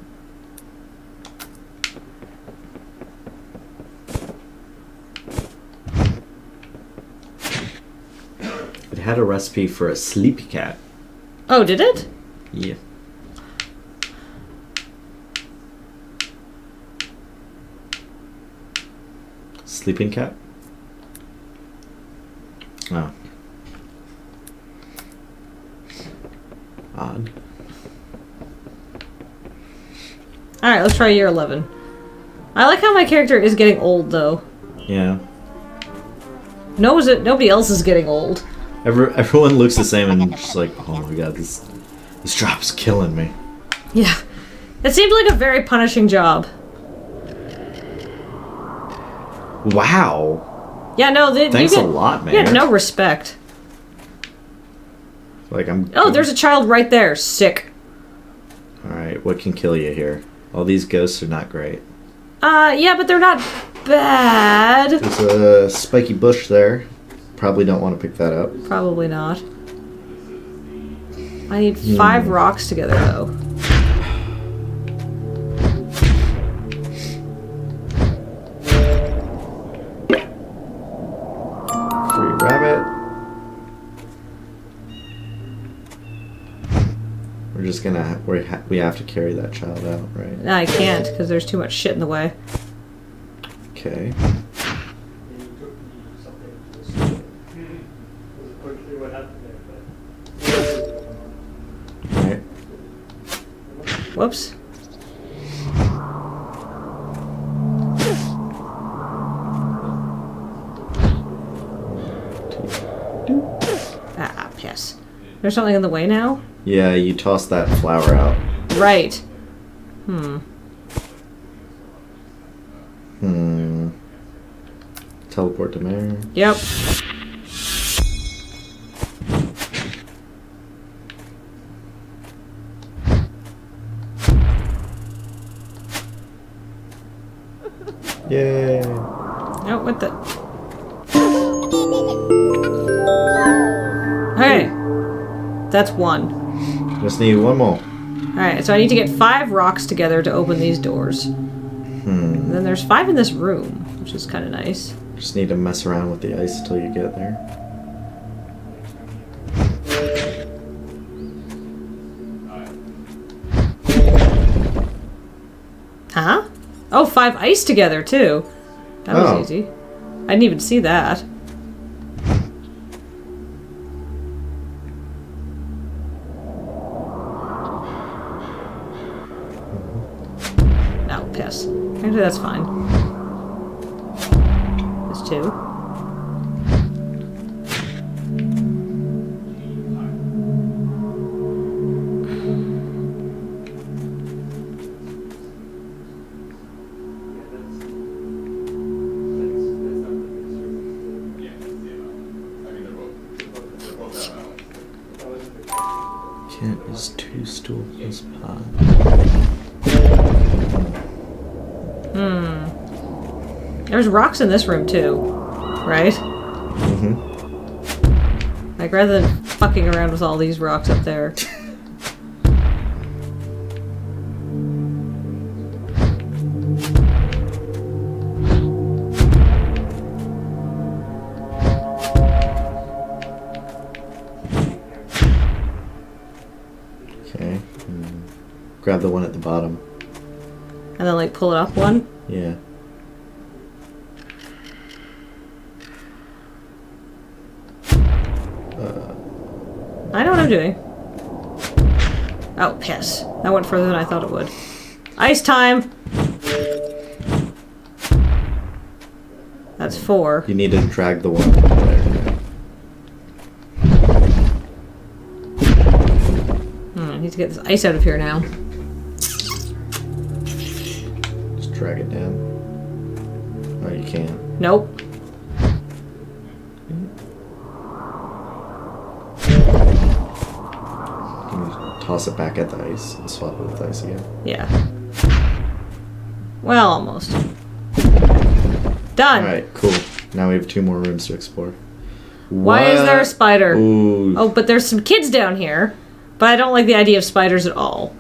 It had a recipe for a sleepy cat. Oh, did it? Yeah. Sleeping cat? Oh. Odd. Alright, let's try year eleven. I like how my character is getting old, though. Yeah. No, is it? Nobody else is getting old. Every, everyone looks the same and just like, oh my god, this this job's killing me. Yeah. It seemed like a very punishing job. Wow. Yeah, no, they, Thanks you get, a lot, man. You get no respect. Like I'm. Oh, there's a child right there. Sick. All right, what can kill you here? All these ghosts are not great. Uh, yeah, but they're not bad. There's a spiky bush there. Probably don't want to pick that up. Probably not. I need five Hmm. rocks together, though. Free rabbit. We're just gonna we ha we have to carry that child out, right? No, I can't, because there's too much shit in the way. Okay. All right. Whoops. Ah, piss. There's something in the way now? Yeah, you toss that flower out. Right. Hmm. Hmm. Teleport to Mare. Yep. Yay. Oh, what the? Hey! That's one. Just need one more. Alright, so I need to get five rocks together to open these doors. Hmm. And then there's five in this room, which is kind of nice. Just need to mess around with the ice till you get there. Huh? Oh, five ice together, too. That was Oh. easy. I didn't even see that. No, piss. Actually, that's fine. There's two. Can't use two stools as pot. Hmm. There's rocks in this room, too. Right? Mm-hmm. Like, rather than fucking around with all these rocks up there. grab the one at the bottom. And then, like, pull it up one? Yeah. Uh, I know what I'm doing. Oh, piss. That went further than I thought it would. Ice time! That's four. you need to drag the one there. Hmm, I need to get this ice out of here now. Just drag it down. Oh, you can't. Nope. Toss it back at the ice and swap it with ice again. Yeah. Well, almost. Done! Alright, cool. Now we have two more rooms to explore. Why is there a spider? Ooh. Oh, but there's some kids down here. But I don't like the idea of spiders at all.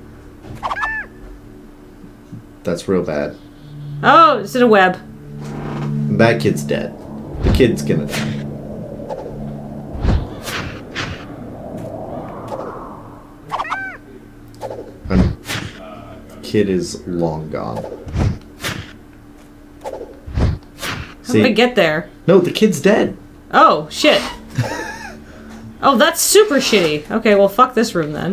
That's real bad. Oh, it's in a web. That kid's dead. The kid's gonna die. Um, kid is long gone. How did I get there? No, the kid's dead. Oh, shit. Oh, that's super shitty. Okay, well, fuck this room then.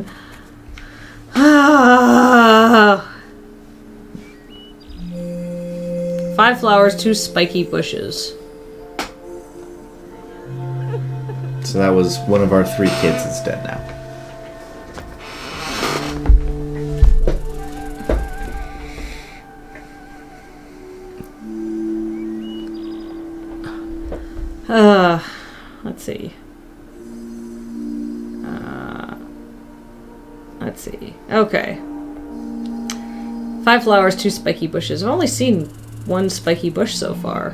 Five flowers, two spiky bushes. So that was one of our three kids is dead now. Uh, let's see. Uh, let's see. Okay. Five flowers, two spiky bushes. I've only seen one spiky bush so far.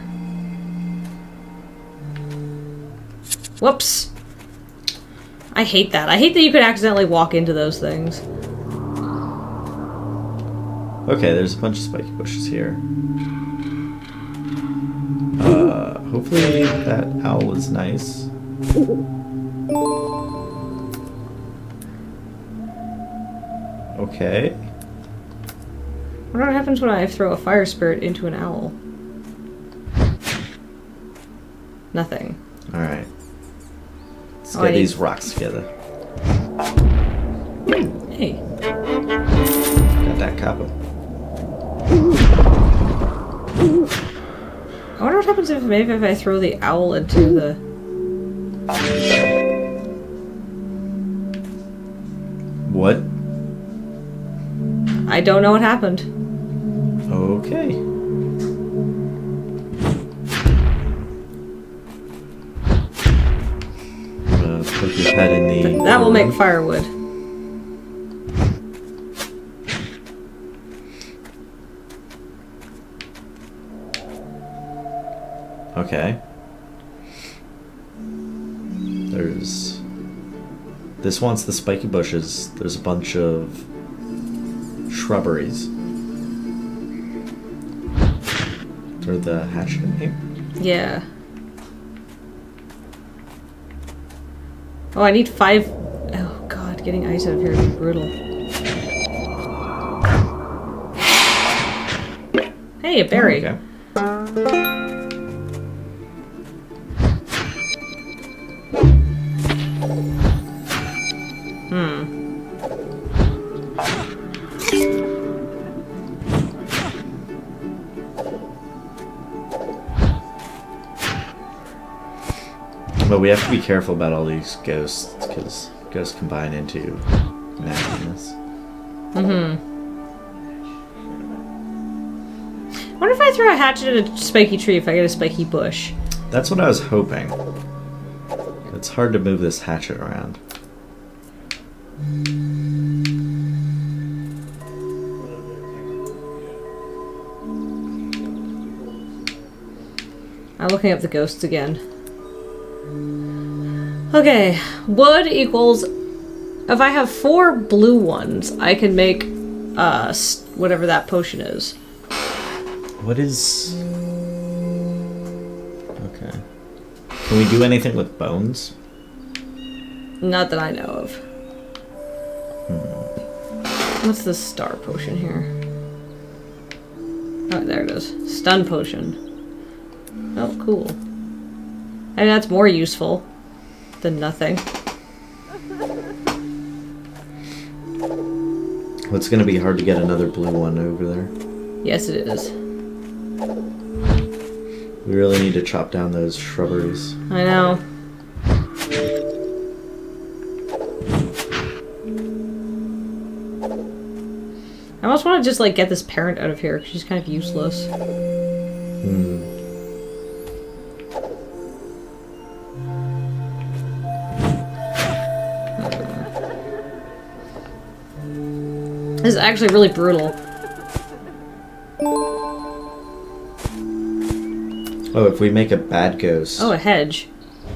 Whoops. I hate that. I hate that you could accidentally walk into those things. Okay, there's a bunch of spiky bushes here. Uh, hopefully that owl is nice. Okay. I wonder what happens when I throw a fire spirit into an owl. Nothing. Alright. Let's Oh, get I need- these rocks together. Hey. Got that copper. I wonder what happens if maybe if I throw the owl into the... What? I don't know what happened. Okay. Uh, put your head in the... That will make firewood. Okay. There's... This wants the spiky bushes. There's a bunch of shrubberies. Throw the hatchet in here. Yeah. Oh, I need five... Oh god, getting ice out of here would be brutal. Hey, a berry. Okay. Hmm. But we have to be careful about all these ghosts, because ghosts combine into nastiness. Mm-hmm. I wonder if I throw a hatchet at a spiky tree if I get a spiky bush. That's what I was hoping. It's hard to move this hatchet around. I'm looking up the ghosts again. Okay, wood equals... If I have four blue ones, I can make uh, s- whatever that potion is. What is... Okay. Can we do anything with bones? Not that I know of. What's this star potion here? Oh, there it is. Stun potion. Oh, cool. I mean, that's more useful than nothing. Well, it's gonna be hard to get another blue one over there. Yes, it is. We really need to chop down those shrubberies. I know. I almost want to just, like, get this parent out of here, because she's kind of useless. Hmm. This is actually really brutal. Oh, if we make a bad ghost. Oh, a hedge.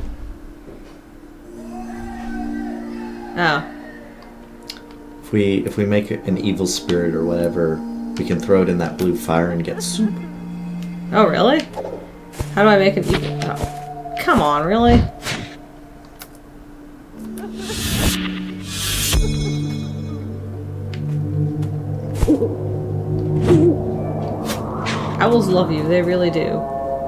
Oh. If we if we make an evil spirit or whatever, we can throw it in that blue fire and get soup. Oh, really? How do I make an evil... Oh. Come on, really? Owls love you, they really do.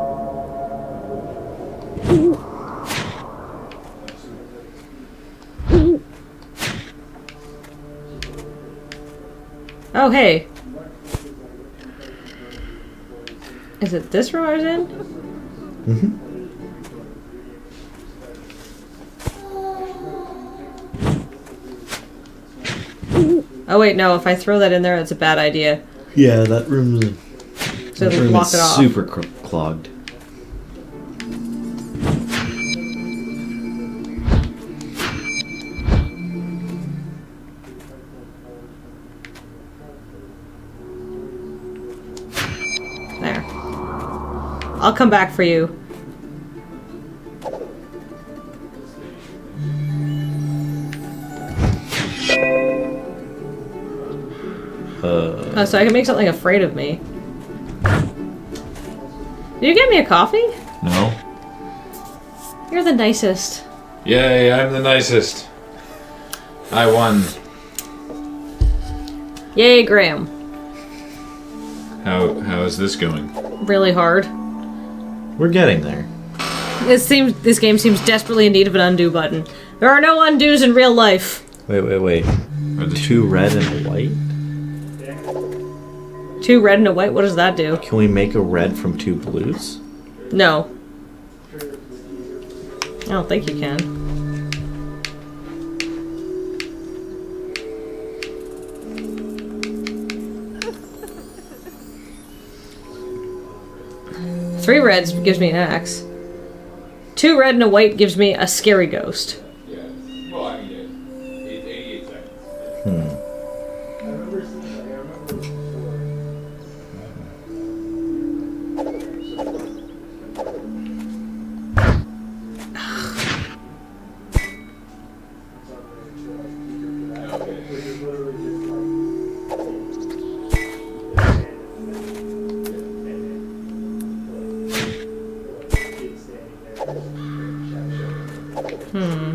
Oh, hey. Is it this room I was in? Mm-hmm. Oh wait, no, if I throw that in there, that's a bad idea. Yeah, that room's So that it'll room block is it off. super cr clogged. There. I'll come back for you. Uh, Oh, so I can make something afraid of me. Did you get me a coffee? No. You're the nicest. Yay, I'm the nicest. I won. Yay, Graham. How how is this going? Really hard. we're getting there. This seems this game seems desperately in need of an undo button. There are no undos in real life. Wait, wait, wait. Are the Two red and a white? Two red and a white. What does that do? Can we make a red from two blues? No. I don't think you can. Three reds gives me an axe. Two red and a white gives me a scary ghost. Yeah. Well, I mean, it's eighty-eight seconds. Hmm. Hmm.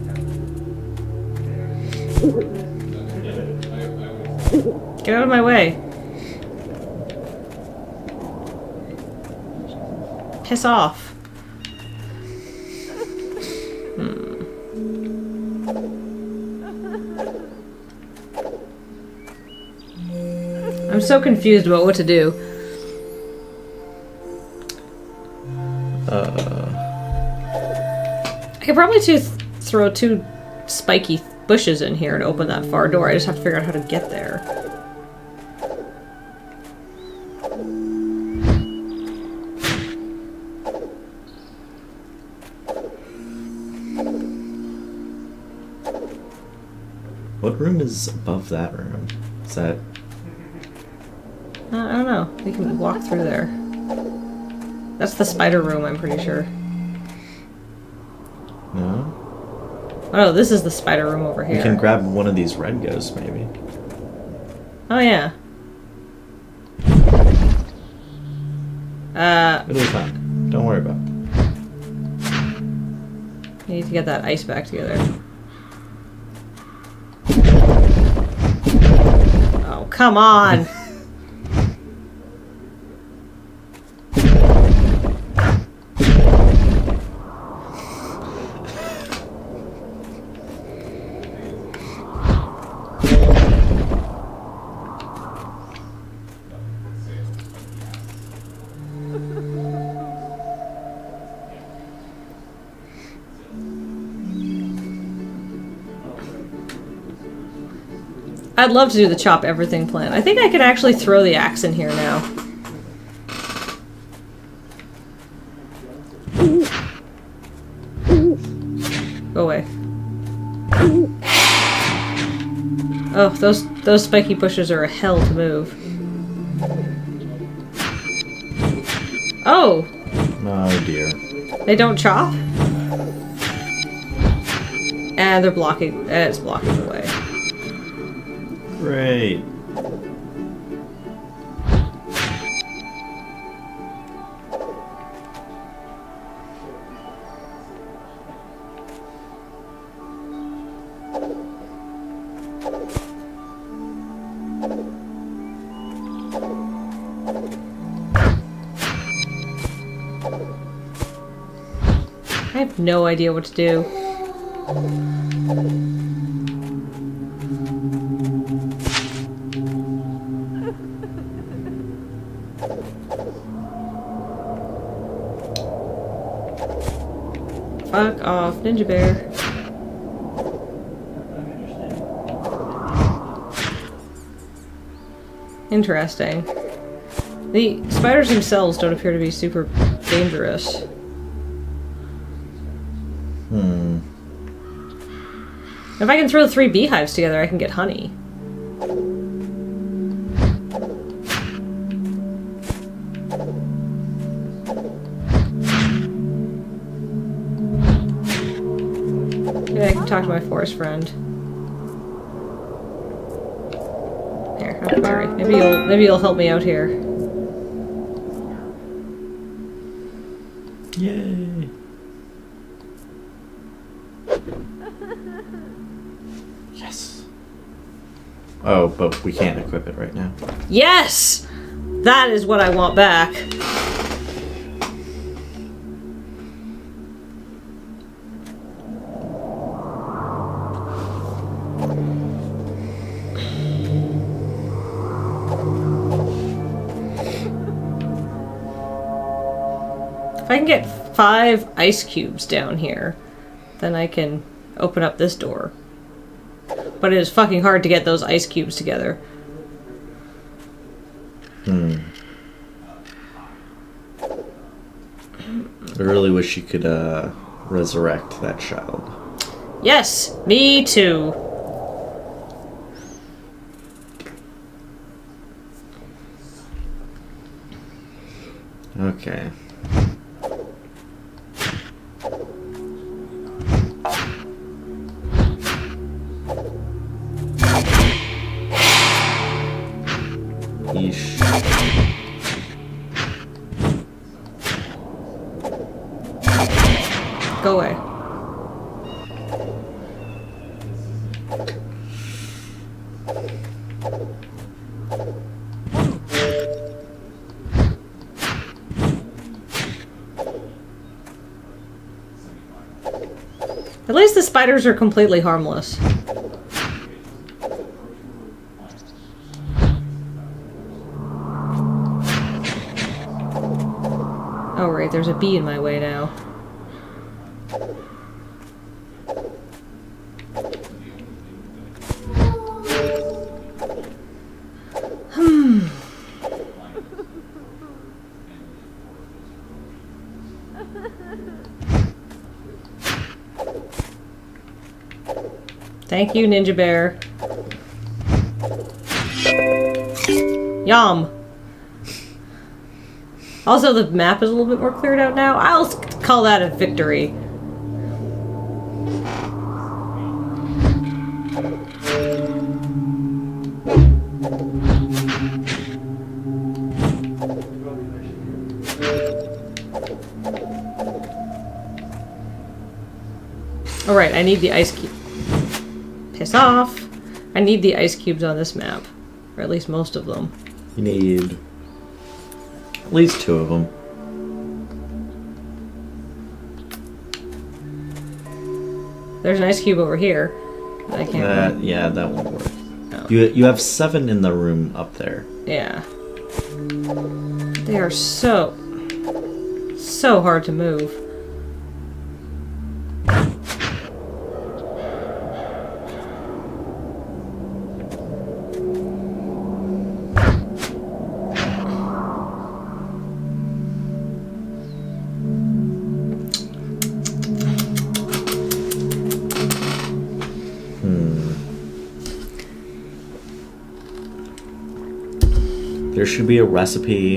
Get out of my way. Piss off. Hmm. I'm so confused about what to do. Uh, I could probably two th throw two spiky bushes in here and open that far door. I just have to figure out how to get there. what room is above that room? Is that... Uh, I don't know. We can walk through there. That's the spider room, I'm pretty sure. No? Oh no, this is the spider room over here. We can grab one of these red ghosts, maybe. Oh yeah. Uh, It'll be fine. Don't worry about it. I need to get that ice back together. come on. I'd love to do the chop everything plan. I think I could actually throw the axe in here now. Go away. Oh, those those spiky bushes are a hell to move. Oh! Oh dear. They don't chop? And they're blocking. eh, It's blocking the way. Great. I have no idea what to do. Fuck off, Ninja Bear. Interesting. The spiders themselves don't appear to be super dangerous. Hmm. If I can throw three beehives together, I can get honey. Maybe I can talk to my forest friend. Here, have a berry. Maybe you'll maybe you'll help me out here. Yay. Yes. Oh, but we can't equip it right now. Yes! That is what I want back. If I can get five ice cubes down here, then I can open up this door. But it is fucking hard to get those ice cubes together. Hmm. I really wish you could uh, resurrect that child. Yes, me too. Okay. Yeesh. Go away. At least the spiders are completely harmless. Oh right, there's a bee in my way now. Hmm. Thank you, Ninja Bear. Yum. Also, the map is a little bit more cleared out now. I'll call that a victory. Alright, I need the ice cube. Piss off. I need the ice cubes on this map. Or at least most of them. You need at least two of them. There's an ice cube over here. I can't. That, really... yeah, that won't work. No. You you have seven in the room up there. Yeah. They are so, so hard to move. There should be a recipe.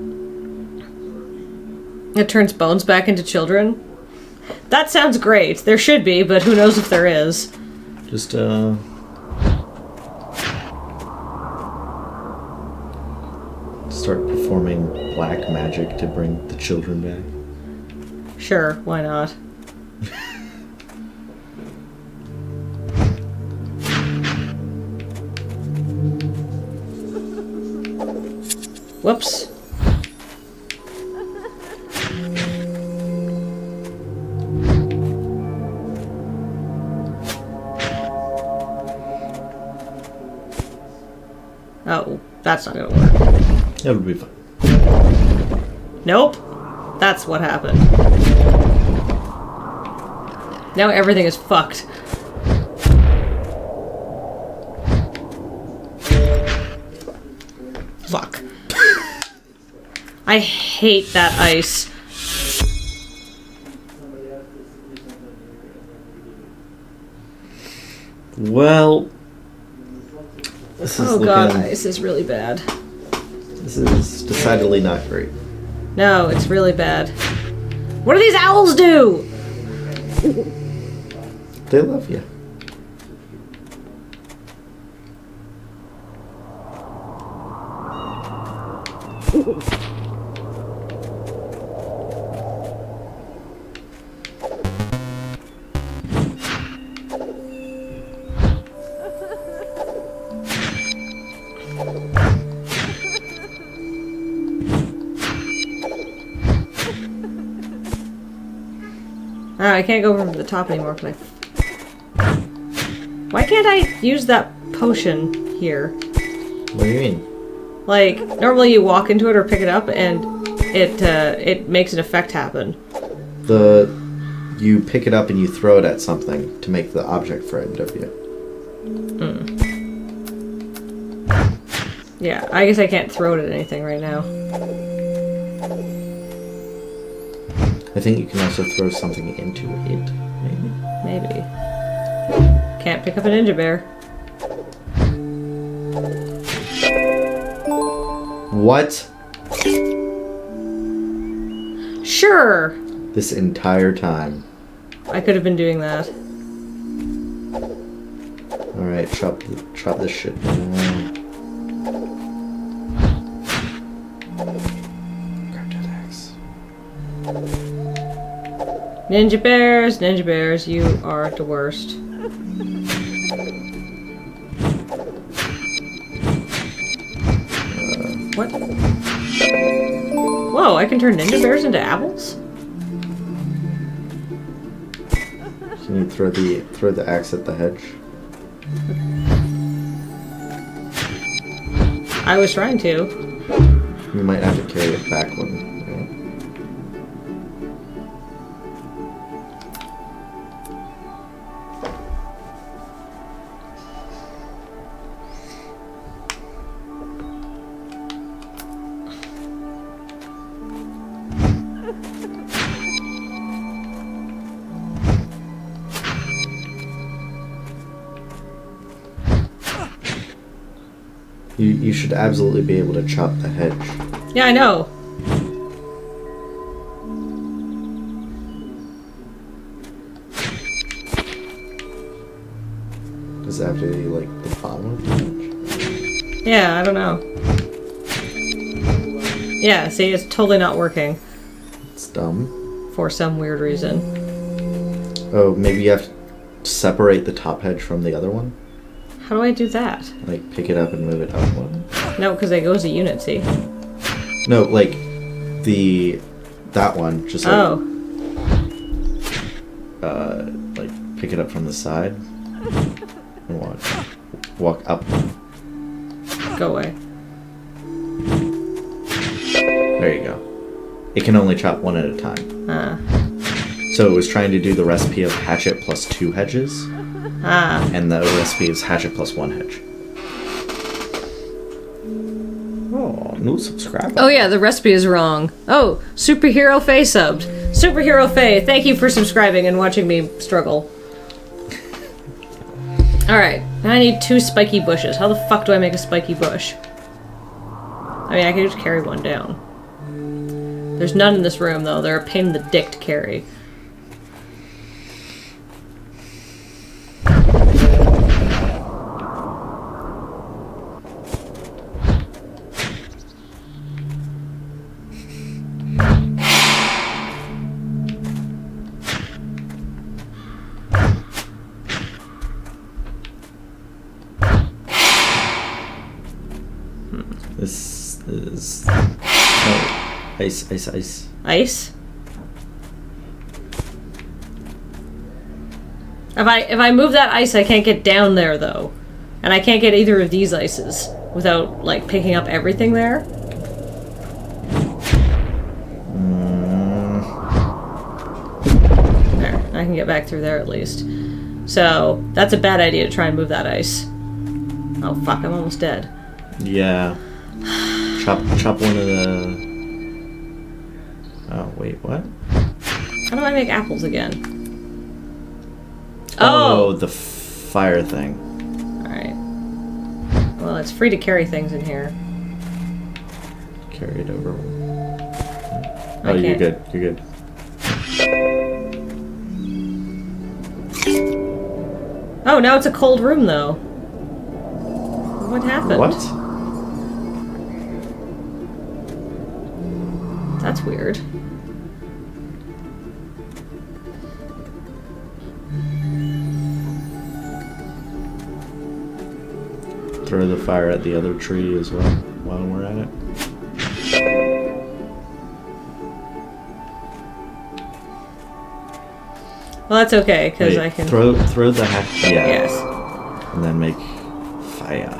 It turns bones back into children? That sounds great. There should be, but who knows if there is. Just, uh... start performing black magic to bring the children back. Sure, why not? Whoops. Oh, that's not gonna work. It'll be fine. Nope. That's what happened. Now everything is fucked. Fuck. I hate that ice. Well, this is Oh looking, god, ice is really bad. This is decidedly not great. No, it's really bad. What do these owls do? They love you. Oh, I can't go from the top anymore, can I? Why can't I use that potion here? What do you mean? Like, normally you walk into it or pick it up and it, uh, it makes an effect happen. The you pick it up and you throw it at something to make the object friend of you. Mm. Yeah, I guess I can't throw it at anything right now. I think you can also throw something into it, maybe? Maybe. Can't pick up a ninja bear. What? Sure! This entire time. I could have been doing that. Alright, chop, the, chop this shit down. Grab that axe. Ninja bears, ninja bears, you are the worst. What? Whoa, I can turn ninja bears into apples? Can you throw the throw the axe at the hedge? I was trying to. You might have to carry it back one. You, you should absolutely be able to chop the hedge. Yeah, I know. Does it have to be like the bottom of the hedge? Yeah, I don't know. Yeah, see, it's totally not working. It's dumb. For some weird reason. Oh, maybe you have to separate the top hedge from the other one? How How do I do that? Like, pick it up and move it up one. No, because it goes a unit, see? No, like, the... That one, just like... Oh. Uh, like, pick it up from the side. And walk. Walk up. Go away. There you go. It can only chop one at a time. Ah. So it was trying to do the recipe of hatchet plus two hedges. Ah. And the recipe is hatchet plus one hedge. Oh, new subscriber. Oh yeah, the recipe is wrong. Oh, Superhero Faye subbed. Superhero Faye, thank you for subscribing and watching me struggle. Alright, now I need two spiky bushes. How the fuck do I make a spiky bush? I mean, I can just carry one down. There's none in this room, though. They're a pain in the dick to carry. This is... Oh, ice, ice, ice. Ice? If I if I move that ice, I can't get down there, though. And I can't get either of these ices without, like, picking up everything there. Mm. There, I can get back through there at least. So, that's a bad idea to try and move that ice. Oh fuck, I'm almost dead. Yeah. Chop, chop one of the... Oh, wait, what? How do I make apples again? Oh, Oh! the fire thing. Alright. Well, it's free to carry things in here. Carry it over. I Oh, you're can't. good, you're good. Oh, now it's a cold room, though. What happened? What? That's weird. Throw the fire at the other tree as well while we're at it. Well, that's okay, because Wait, I can... throw throw the hat. Yeah. Yes. And then make fire.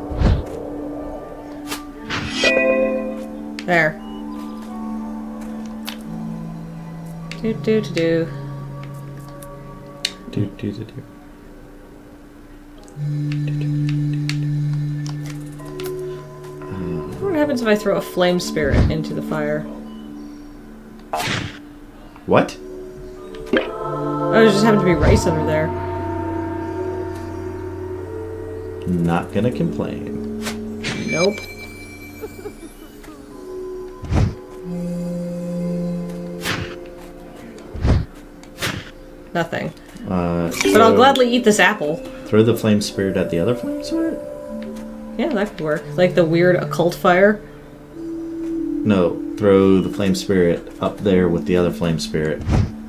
There. Do do do do. Do do do do. What happens if I throw a flame spirit into the fire? What? Oh, there just happened to be rice under there. Not gonna complain. Nope. Nothing. Uh, But I'll so gladly eat this apple. throw the flame spirit at the other flame spirit? Yeah, that could work. Like the weird occult fire. No, throw the flame spirit up there with the other flame spirit.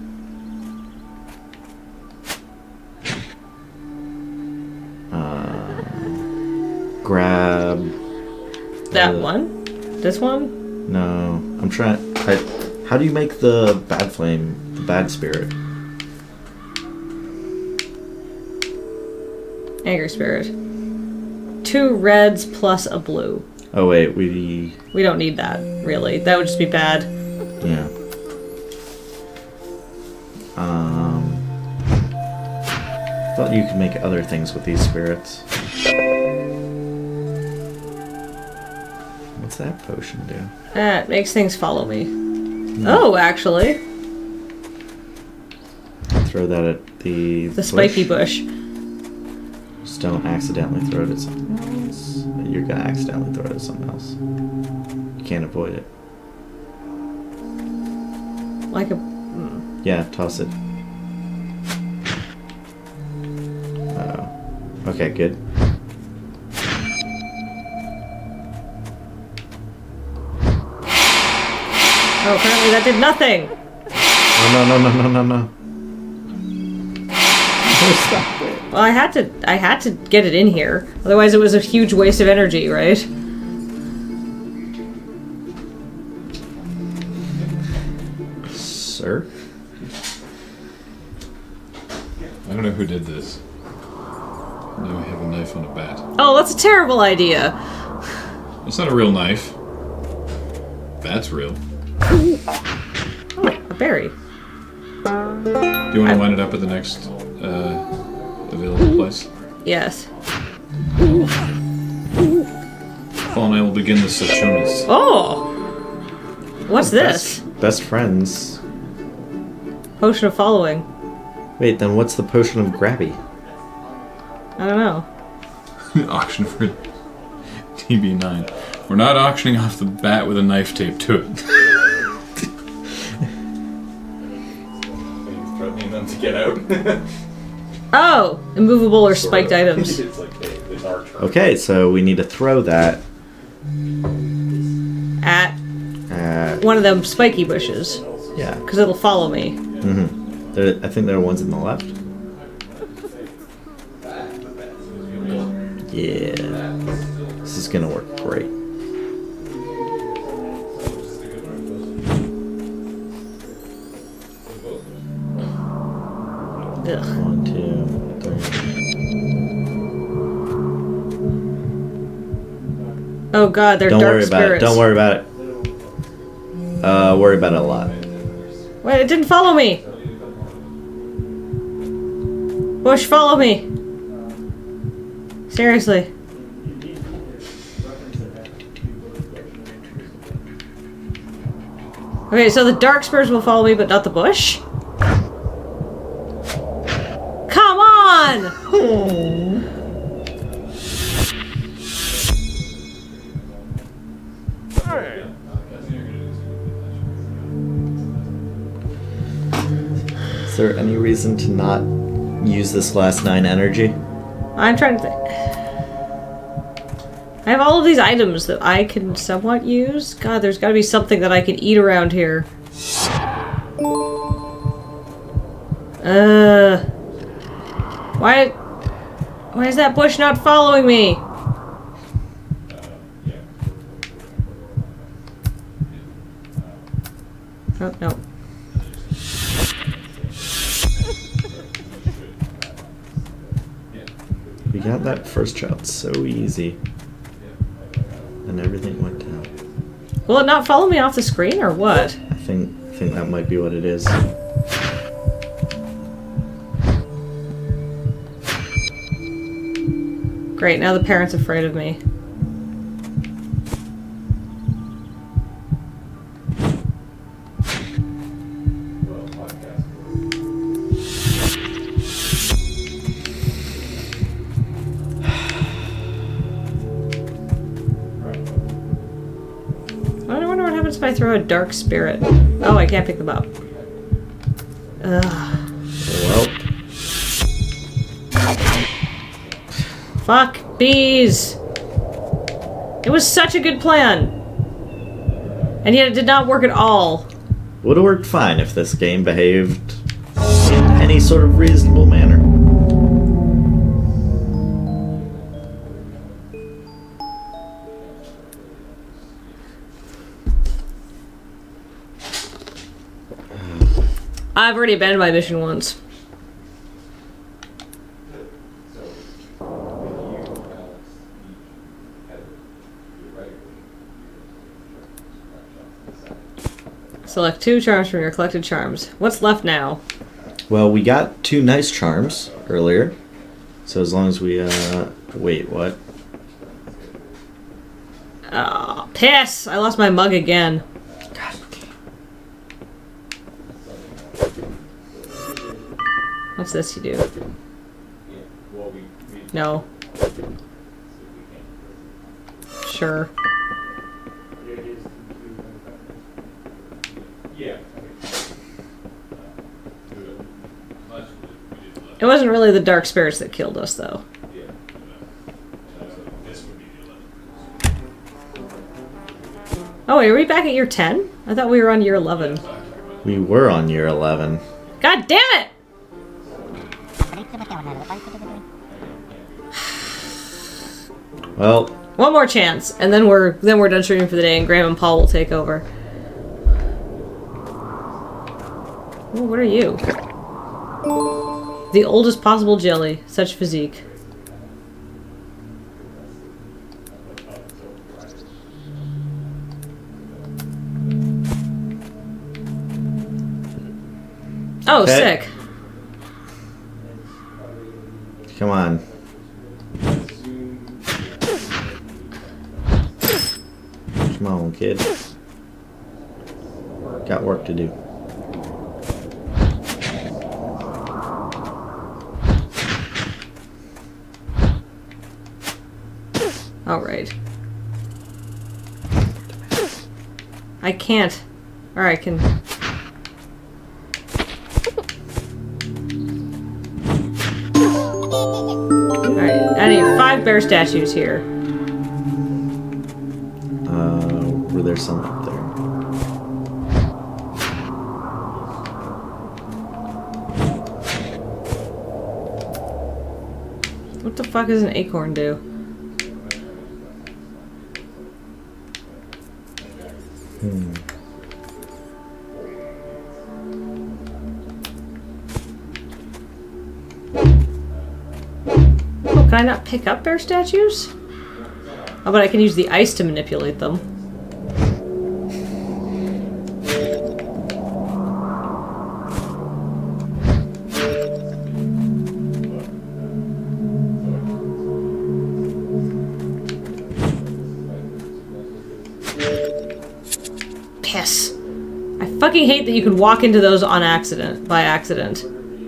Uh, grab... That the- one? This one? No, I'm trying... I, how do you make the bad flame, the bad spirit? Angry spirit. Two reds plus a blue. Oh wait, we... We don't need that, really. That would just be bad. Yeah. Um... Thought you could make other things with these spirits. What's that potion do? That makes things follow me. Oh, actually. Throw that at the... The spiky bush. Just don't accidentally throw it at something else. You're gonna accidentally throw it at something else. You can't avoid it. Like a... Mm. Yeah, toss it. Uh-oh. Okay, good. Oh, apparently that did nothing! Oh, no, no, no, no, no, no. No, stop it. Well, I had to. I had to get it in here. Otherwise, it was a huge waste of energy, right? Sir? I don't know who did this. Now we have a knife on a bat. Oh, that's a terrible idea. It's not a real knife. That's real. Oh, a berry. Do you want to line it up at the next uh, available place? Yes. Paul and I will begin the Sachonis. Oh! What's this? Best, best friends. Potion of following. Wait, then what's the potion of grabby? I don't know. Auction for T B nine. We're not auctioning off the bat with a knife taped to it. Threatening them to get out. Oh! Immovable or spiked items. It's like, hey, it's our turn. Okay, so we need to throw that At at... one of them spiky bushes. Yeah. Because it'll follow me. Mm-hmm. There, I think there are ones in the left. Yeah. This is gonna work great. Ugh. One, two, three. Oh god, they're Don't dark worry about spirits. it. Don't worry about it. Uh, worry about it a lot. Wait, it didn't follow me! Bush, follow me! Seriously. Okay, so the dark spirits will follow me, but not the bush? Come on! Is there any reason to not use this last nine energy? I'm trying to think. I have all of these items that I can somewhat use. God, there's gotta be something that I can eat around here. Uh... Why... Why is that bush not following me? Oh, no. We got that first shot so easy. And everything went down. Will it not follow me off the screen, or what? I think I think that might be what it is. Great, now the parent's afraid of me. I wonder what happens if I throw a dark spirit. Oh, I can't pick them up. Ugh. Well, Fuck bees! It was such a good plan! And yet it did not work at all. would have worked fine if this game behaved in any sort of reasonable manner. I've already abandoned my mission once. Select two charms from your collected charms. What's left now? Well, we got two nice charms earlier. So as long as we, uh... Wait, what? Oh, piss! I lost my mug again. God. What's this you do? No. Sure. It wasn't really the dark spirits that killed us, though. Oh, wait, are we back at year ten? I thought we were on year eleven. We were on year eleven. God damn it! Well, One more chance, and then we're then we're done streaming for the day, and Graham and Paul will take over. Ooh, what are you? The oldest possible jelly. Such physique. Oh, Okay. sick. come on. Come on, kid. Got work to do. All right. I can't. Or I can. Alright, I need five bear statues here. Uh, were there some up there? What the fuck does an acorn do? Hmm. Oh, can I not pick up bear statues? Oh, but I can use the ice to manipulate them. Piss. I fucking hate that you can walk into those on accident, by accident.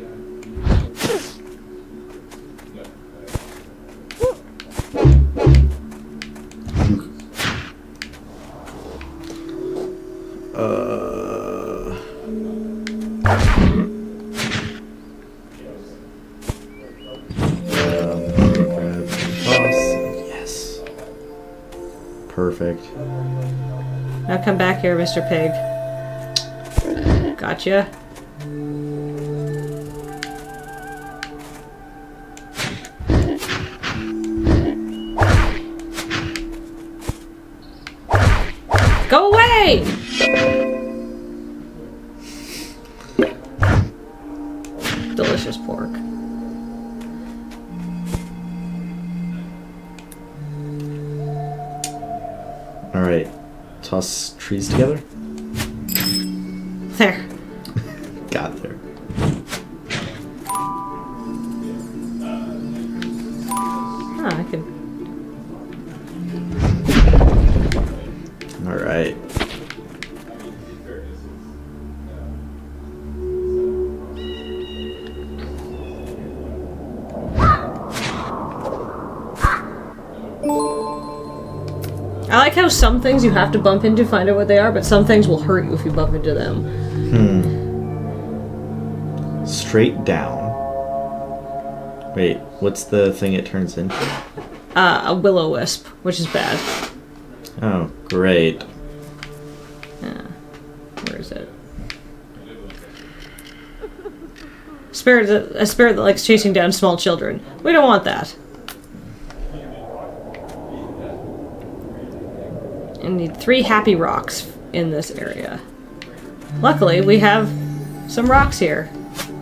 Uh. Um, grab toss. Yes. Perfect. Now come back here, Mister Pig. Gotcha. Go away! Delicious pork. Alright. Toss trees together? There. Got there. Ah, I can. Alright. I like how some things you have to bump into to find out what they are, but some things will hurt you if you bump into them. Hmm. Straight down. Wait, what's the thing it turns into? Uh, a will-o-wisp, which is bad. Oh, great. Yeah. Where is it? Spirit, a spirit that likes chasing down small children. We don't want that. I need three happy rocks in this area. Luckily, we have some rocks here.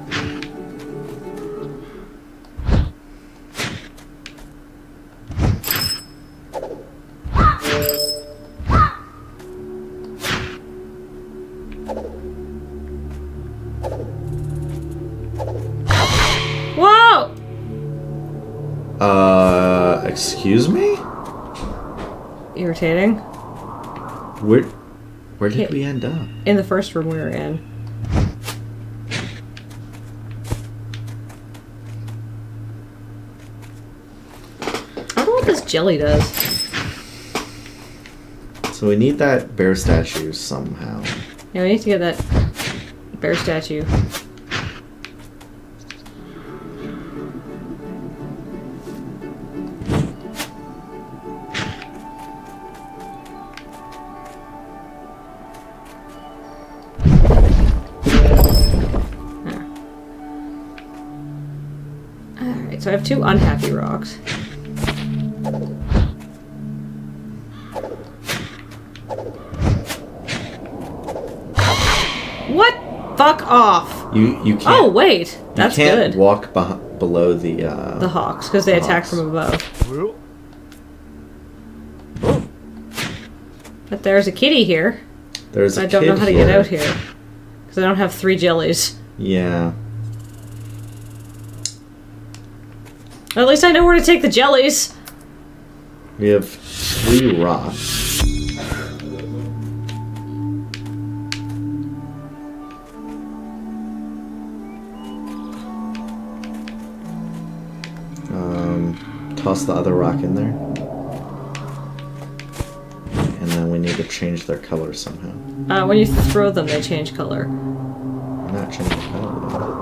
Whoa! Uh, excuse me? Irritating. Where, where did Yeah. we end up? In the first room we were in. I don't know what this jelly does. So we need that bear statue somehow. Yeah, we need to get that bear statue. Wait, so I have two unhappy rocks. What? Fuck off. You you can't. Oh wait, that's you can't good. walk beh below the uh, The hawks, because they the attack hawks. from above. But there's a kitty here. There's a I don't kid know how to here. get out here. Because I don't have three jellies. Yeah. At least I know where to take the jellies. We have three rocks. Um, toss the other rock in there. And then we need to change their color somehow. Uh, when you throw them, they change color. We're not changing color though.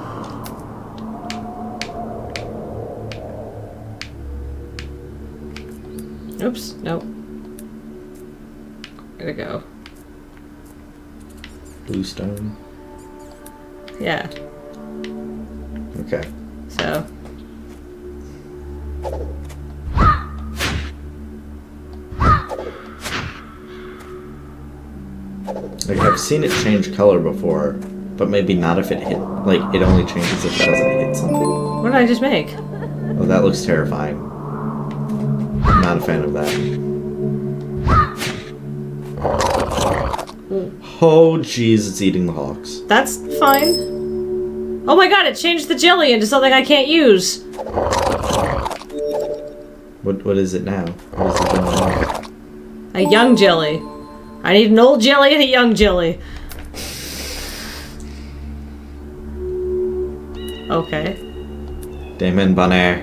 Oops, nope. Where'd it go? Blue stone. Yeah, Okay. so. Like, I've seen it change color before, but maybe not if it hit. Like, it only changes if it doesn't hit something. What did I just make? Oh, that looks terrifying. Not a fan of that. Oh, jeez, it's eating the hawks. That's fine. Oh my god, it changed the jelly into something I can't use. What What is it now? What is the jelly now? A young jelly. I need an old jelly and a young jelly. Okay. Damon Bonner.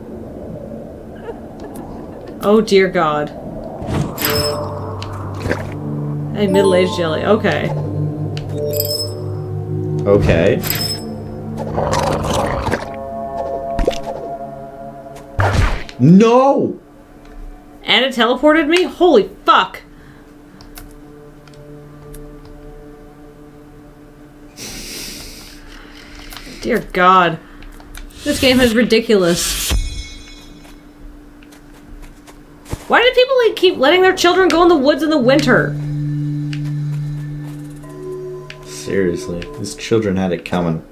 Oh dear god. A middle-aged jelly. Okay. Okay. No! And it teleported me? Holy fuck! Dear god. This game is ridiculous. Why do people like, keep letting their children go in the woods in the winter? Seriously, these children had it coming.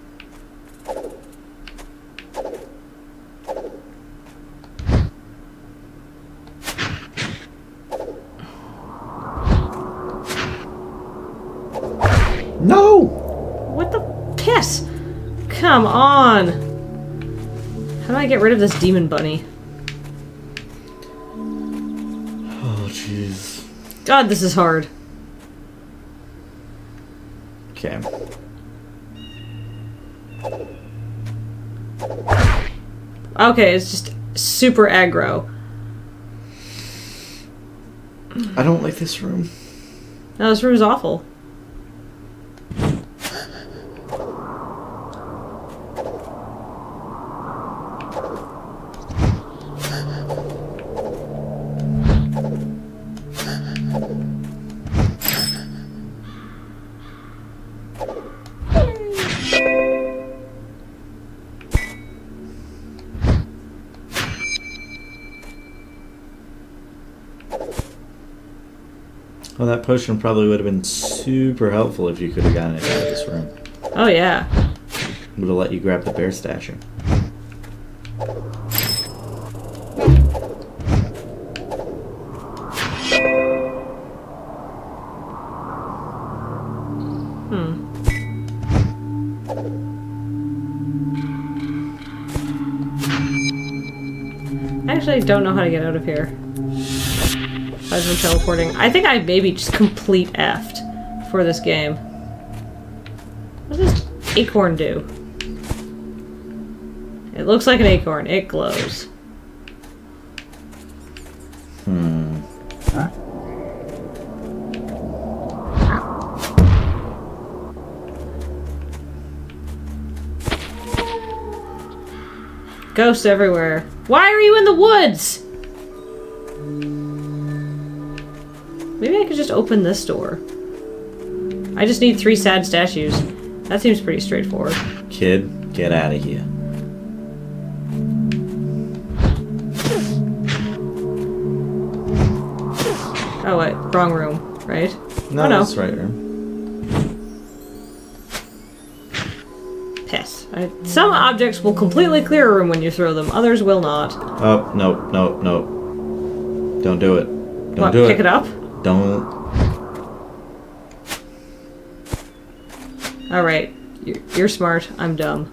No! What the piss? Come on. How do I get rid of this demon bunny? Oh, jeez. God, this is hard. Okay. Okay, it's just super aggro. I don't like this room. No, this room is awful. Well, that potion probably would have been super helpful if you could have gotten it out of this room. Oh yeah. Would have let you grab the bear statue. Hmm. I actually don't know how to get out of here. Aside from teleporting. I think I maybe just complete effed for this game. What does this acorn do? It looks like an acorn. It glows. Hmm. Ghosts everywhere. Why are you in the woods? Maybe I could just open this door. I just need three sad statues. That seems pretty straightforward. Kid, get out of here. Wrong room, right? No, Oh, no. that's right room. Piss. I, some objects will completely clear a room when you throw them. Others will not. Oh, no, no, no. Don't do it. Don't What, do it. pick it up? Don't. Alright. You're, you're smart. I'm dumb.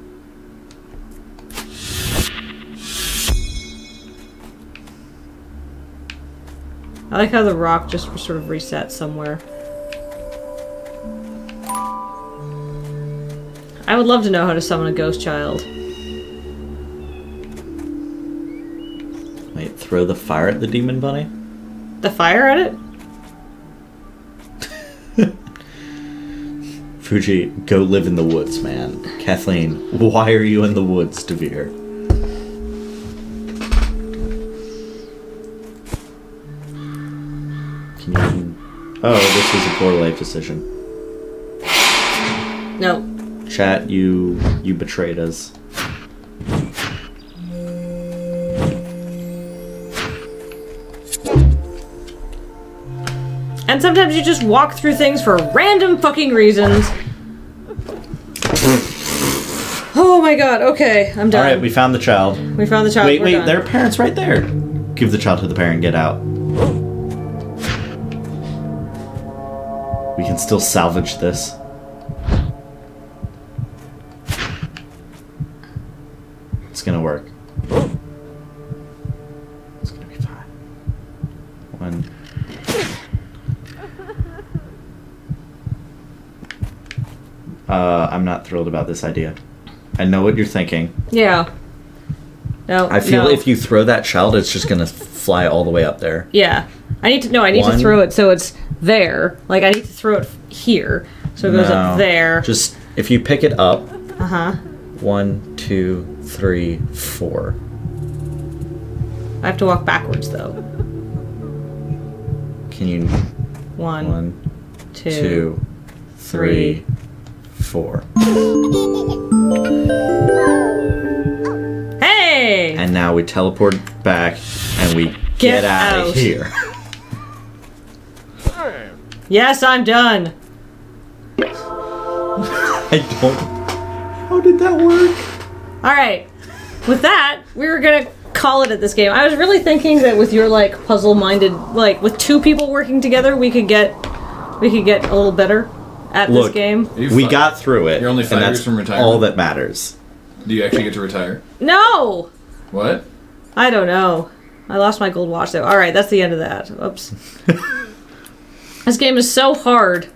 I like how the rock just sort of resets somewhere. I would love to know how to summon a ghost child. Wait, throw the fire at the demon bunny? The fire at it? Fuji, go live in the woods, man. Kathleen, why are you in the woods, Devere? Can you... Oh, this was a poor life decision. No. Chat, you you betrayed us. And sometimes you just walk through things for random fucking reasons. Oh my god, okay, I'm done. Alright, we found the child. We found the child. Wait, we're wait, done. there are parents right there. Give the child to the parent, get out. We can still salvage this. It's gonna work. It's gonna be fine. One. Uh, I'm not thrilled about this idea. I know what you're thinking. Yeah. No. I feel no. if you throw that child, it's just gonna fly all the way up there. Yeah. I need to no, I need One. to throw it so it's there. Like I need to throw it here. So it goes No. up there. Just if you pick it up. Uh-huh. One, two, three, four. I have to walk backwards though. Can you? One, One, two, two, three, four. Hey! And now we teleport back, and we get, Get out out. of here. Yes, I'm done. I don't. How did that work? Alright. With that, we were gonna call it at this game. I was really thinking that with your like puzzle-minded, like with two people working together, we could get we could get a little better at Look, this game. Are you We fi- got through it. You're only five and years that's from retirement? all that matters. Do you actually get to retire? No! What? I don't know. I lost my gold watch though. Alright, that's the end of that. Oops. This game is so hard.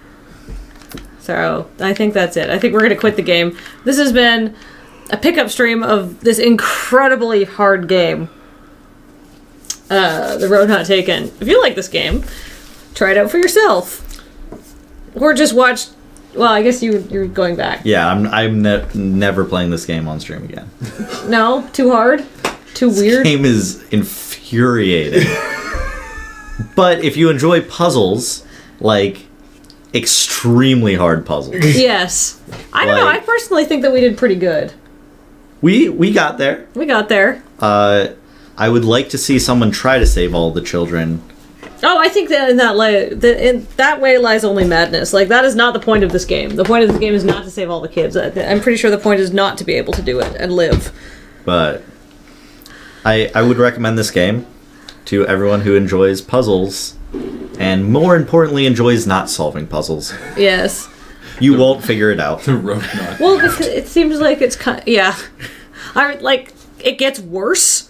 So, I think that's it. I think we're gonna quit the game. This has been a pickup stream of this incredibly hard game. Uh, The Road Not Taken. If you like this game, try it out for yourself. Or just watch... Well, I guess you, you're going back. Yeah, I'm. I'm ne never playing this game on stream again. No? Too hard? Too weird? This game is infuriating. But if you enjoy puzzles, like extremely hard puzzles, Yes. I don't know. I Like- personally think that we did pretty good. we we got there. We got there. Uh, I would like to see someone try to save all the children. Oh, I think that in that lay, that in that way lies only madness. Like that is not the point of this game. The point of this game is not to save all the kids. I- I'm pretty sure the point is not to be able to do it and live. But I I would recommend this game to everyone who enjoys puzzles, and more importantly, enjoys not solving puzzles. Yes. You won't figure it out. The road not. Well, because it seems like it's kind. Yeah. I like it gets worse.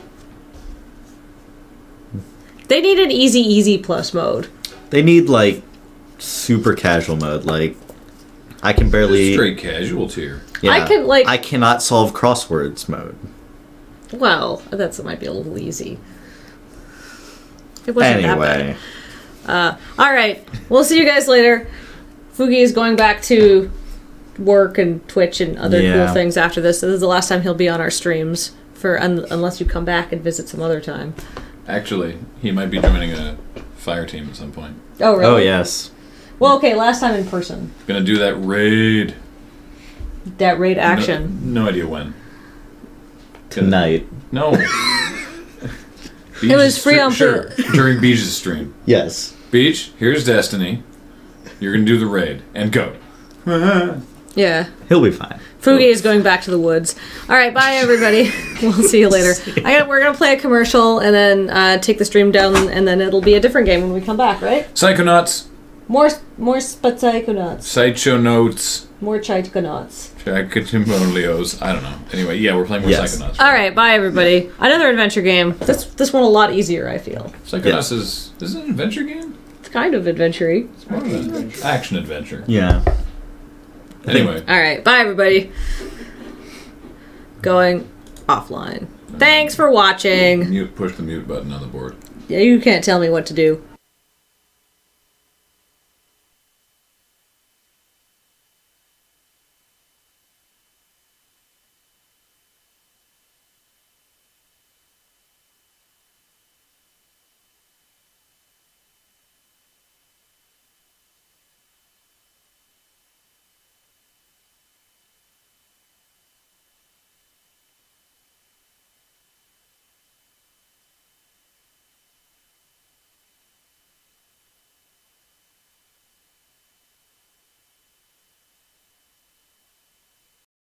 They need an easy, easy plus mode. They need like super casual mode. Like I can barely. Straight casual tier. Yeah, I can, like- I cannot solve crosswords mode. Well, that might be a little easy. It wasn't that bad. Anyway, Uh, all right, we'll see you guys later. Fugi is going back to work and Twitch and other Yeah. cool things after this. This is the last time he'll be on our streams for un unless you come back and visit some other time. Actually, he might be joining a fire team at some point. Oh, really? oh yes, Well, okay, last time in person. Gonna do that raid. That raid action. No, no idea when. tonight. No. Beach It was is- free on Sure, during Beach's stream. Yes. Beach, here's Destiny. You're gonna do the raid. And go. Yeah. He'll be fine. Fugi is going back to the woods. All right, bye everybody. We'll see you later. I got, we're gonna play a commercial and then uh, take the stream down, and then it'll be a different game when we come back, right? Psychonauts. More, more Psychonauts. Sideshow notes. More Psychonauts. Psychonauts. I don't know. Anyway, yeah, we're playing more Yes. Psychonauts. All right, bye everybody. Another adventure game. This this one a lot easier, I feel. Psychonauts Yeah. is is it an adventure game? It's kind of adventure-y. It's more of an action adventure. Yeah. Anyway, All right, bye everybody. Going offline. Thanks for watching. mute. Push the mute button on the board. Yeah, you can't tell me what to do.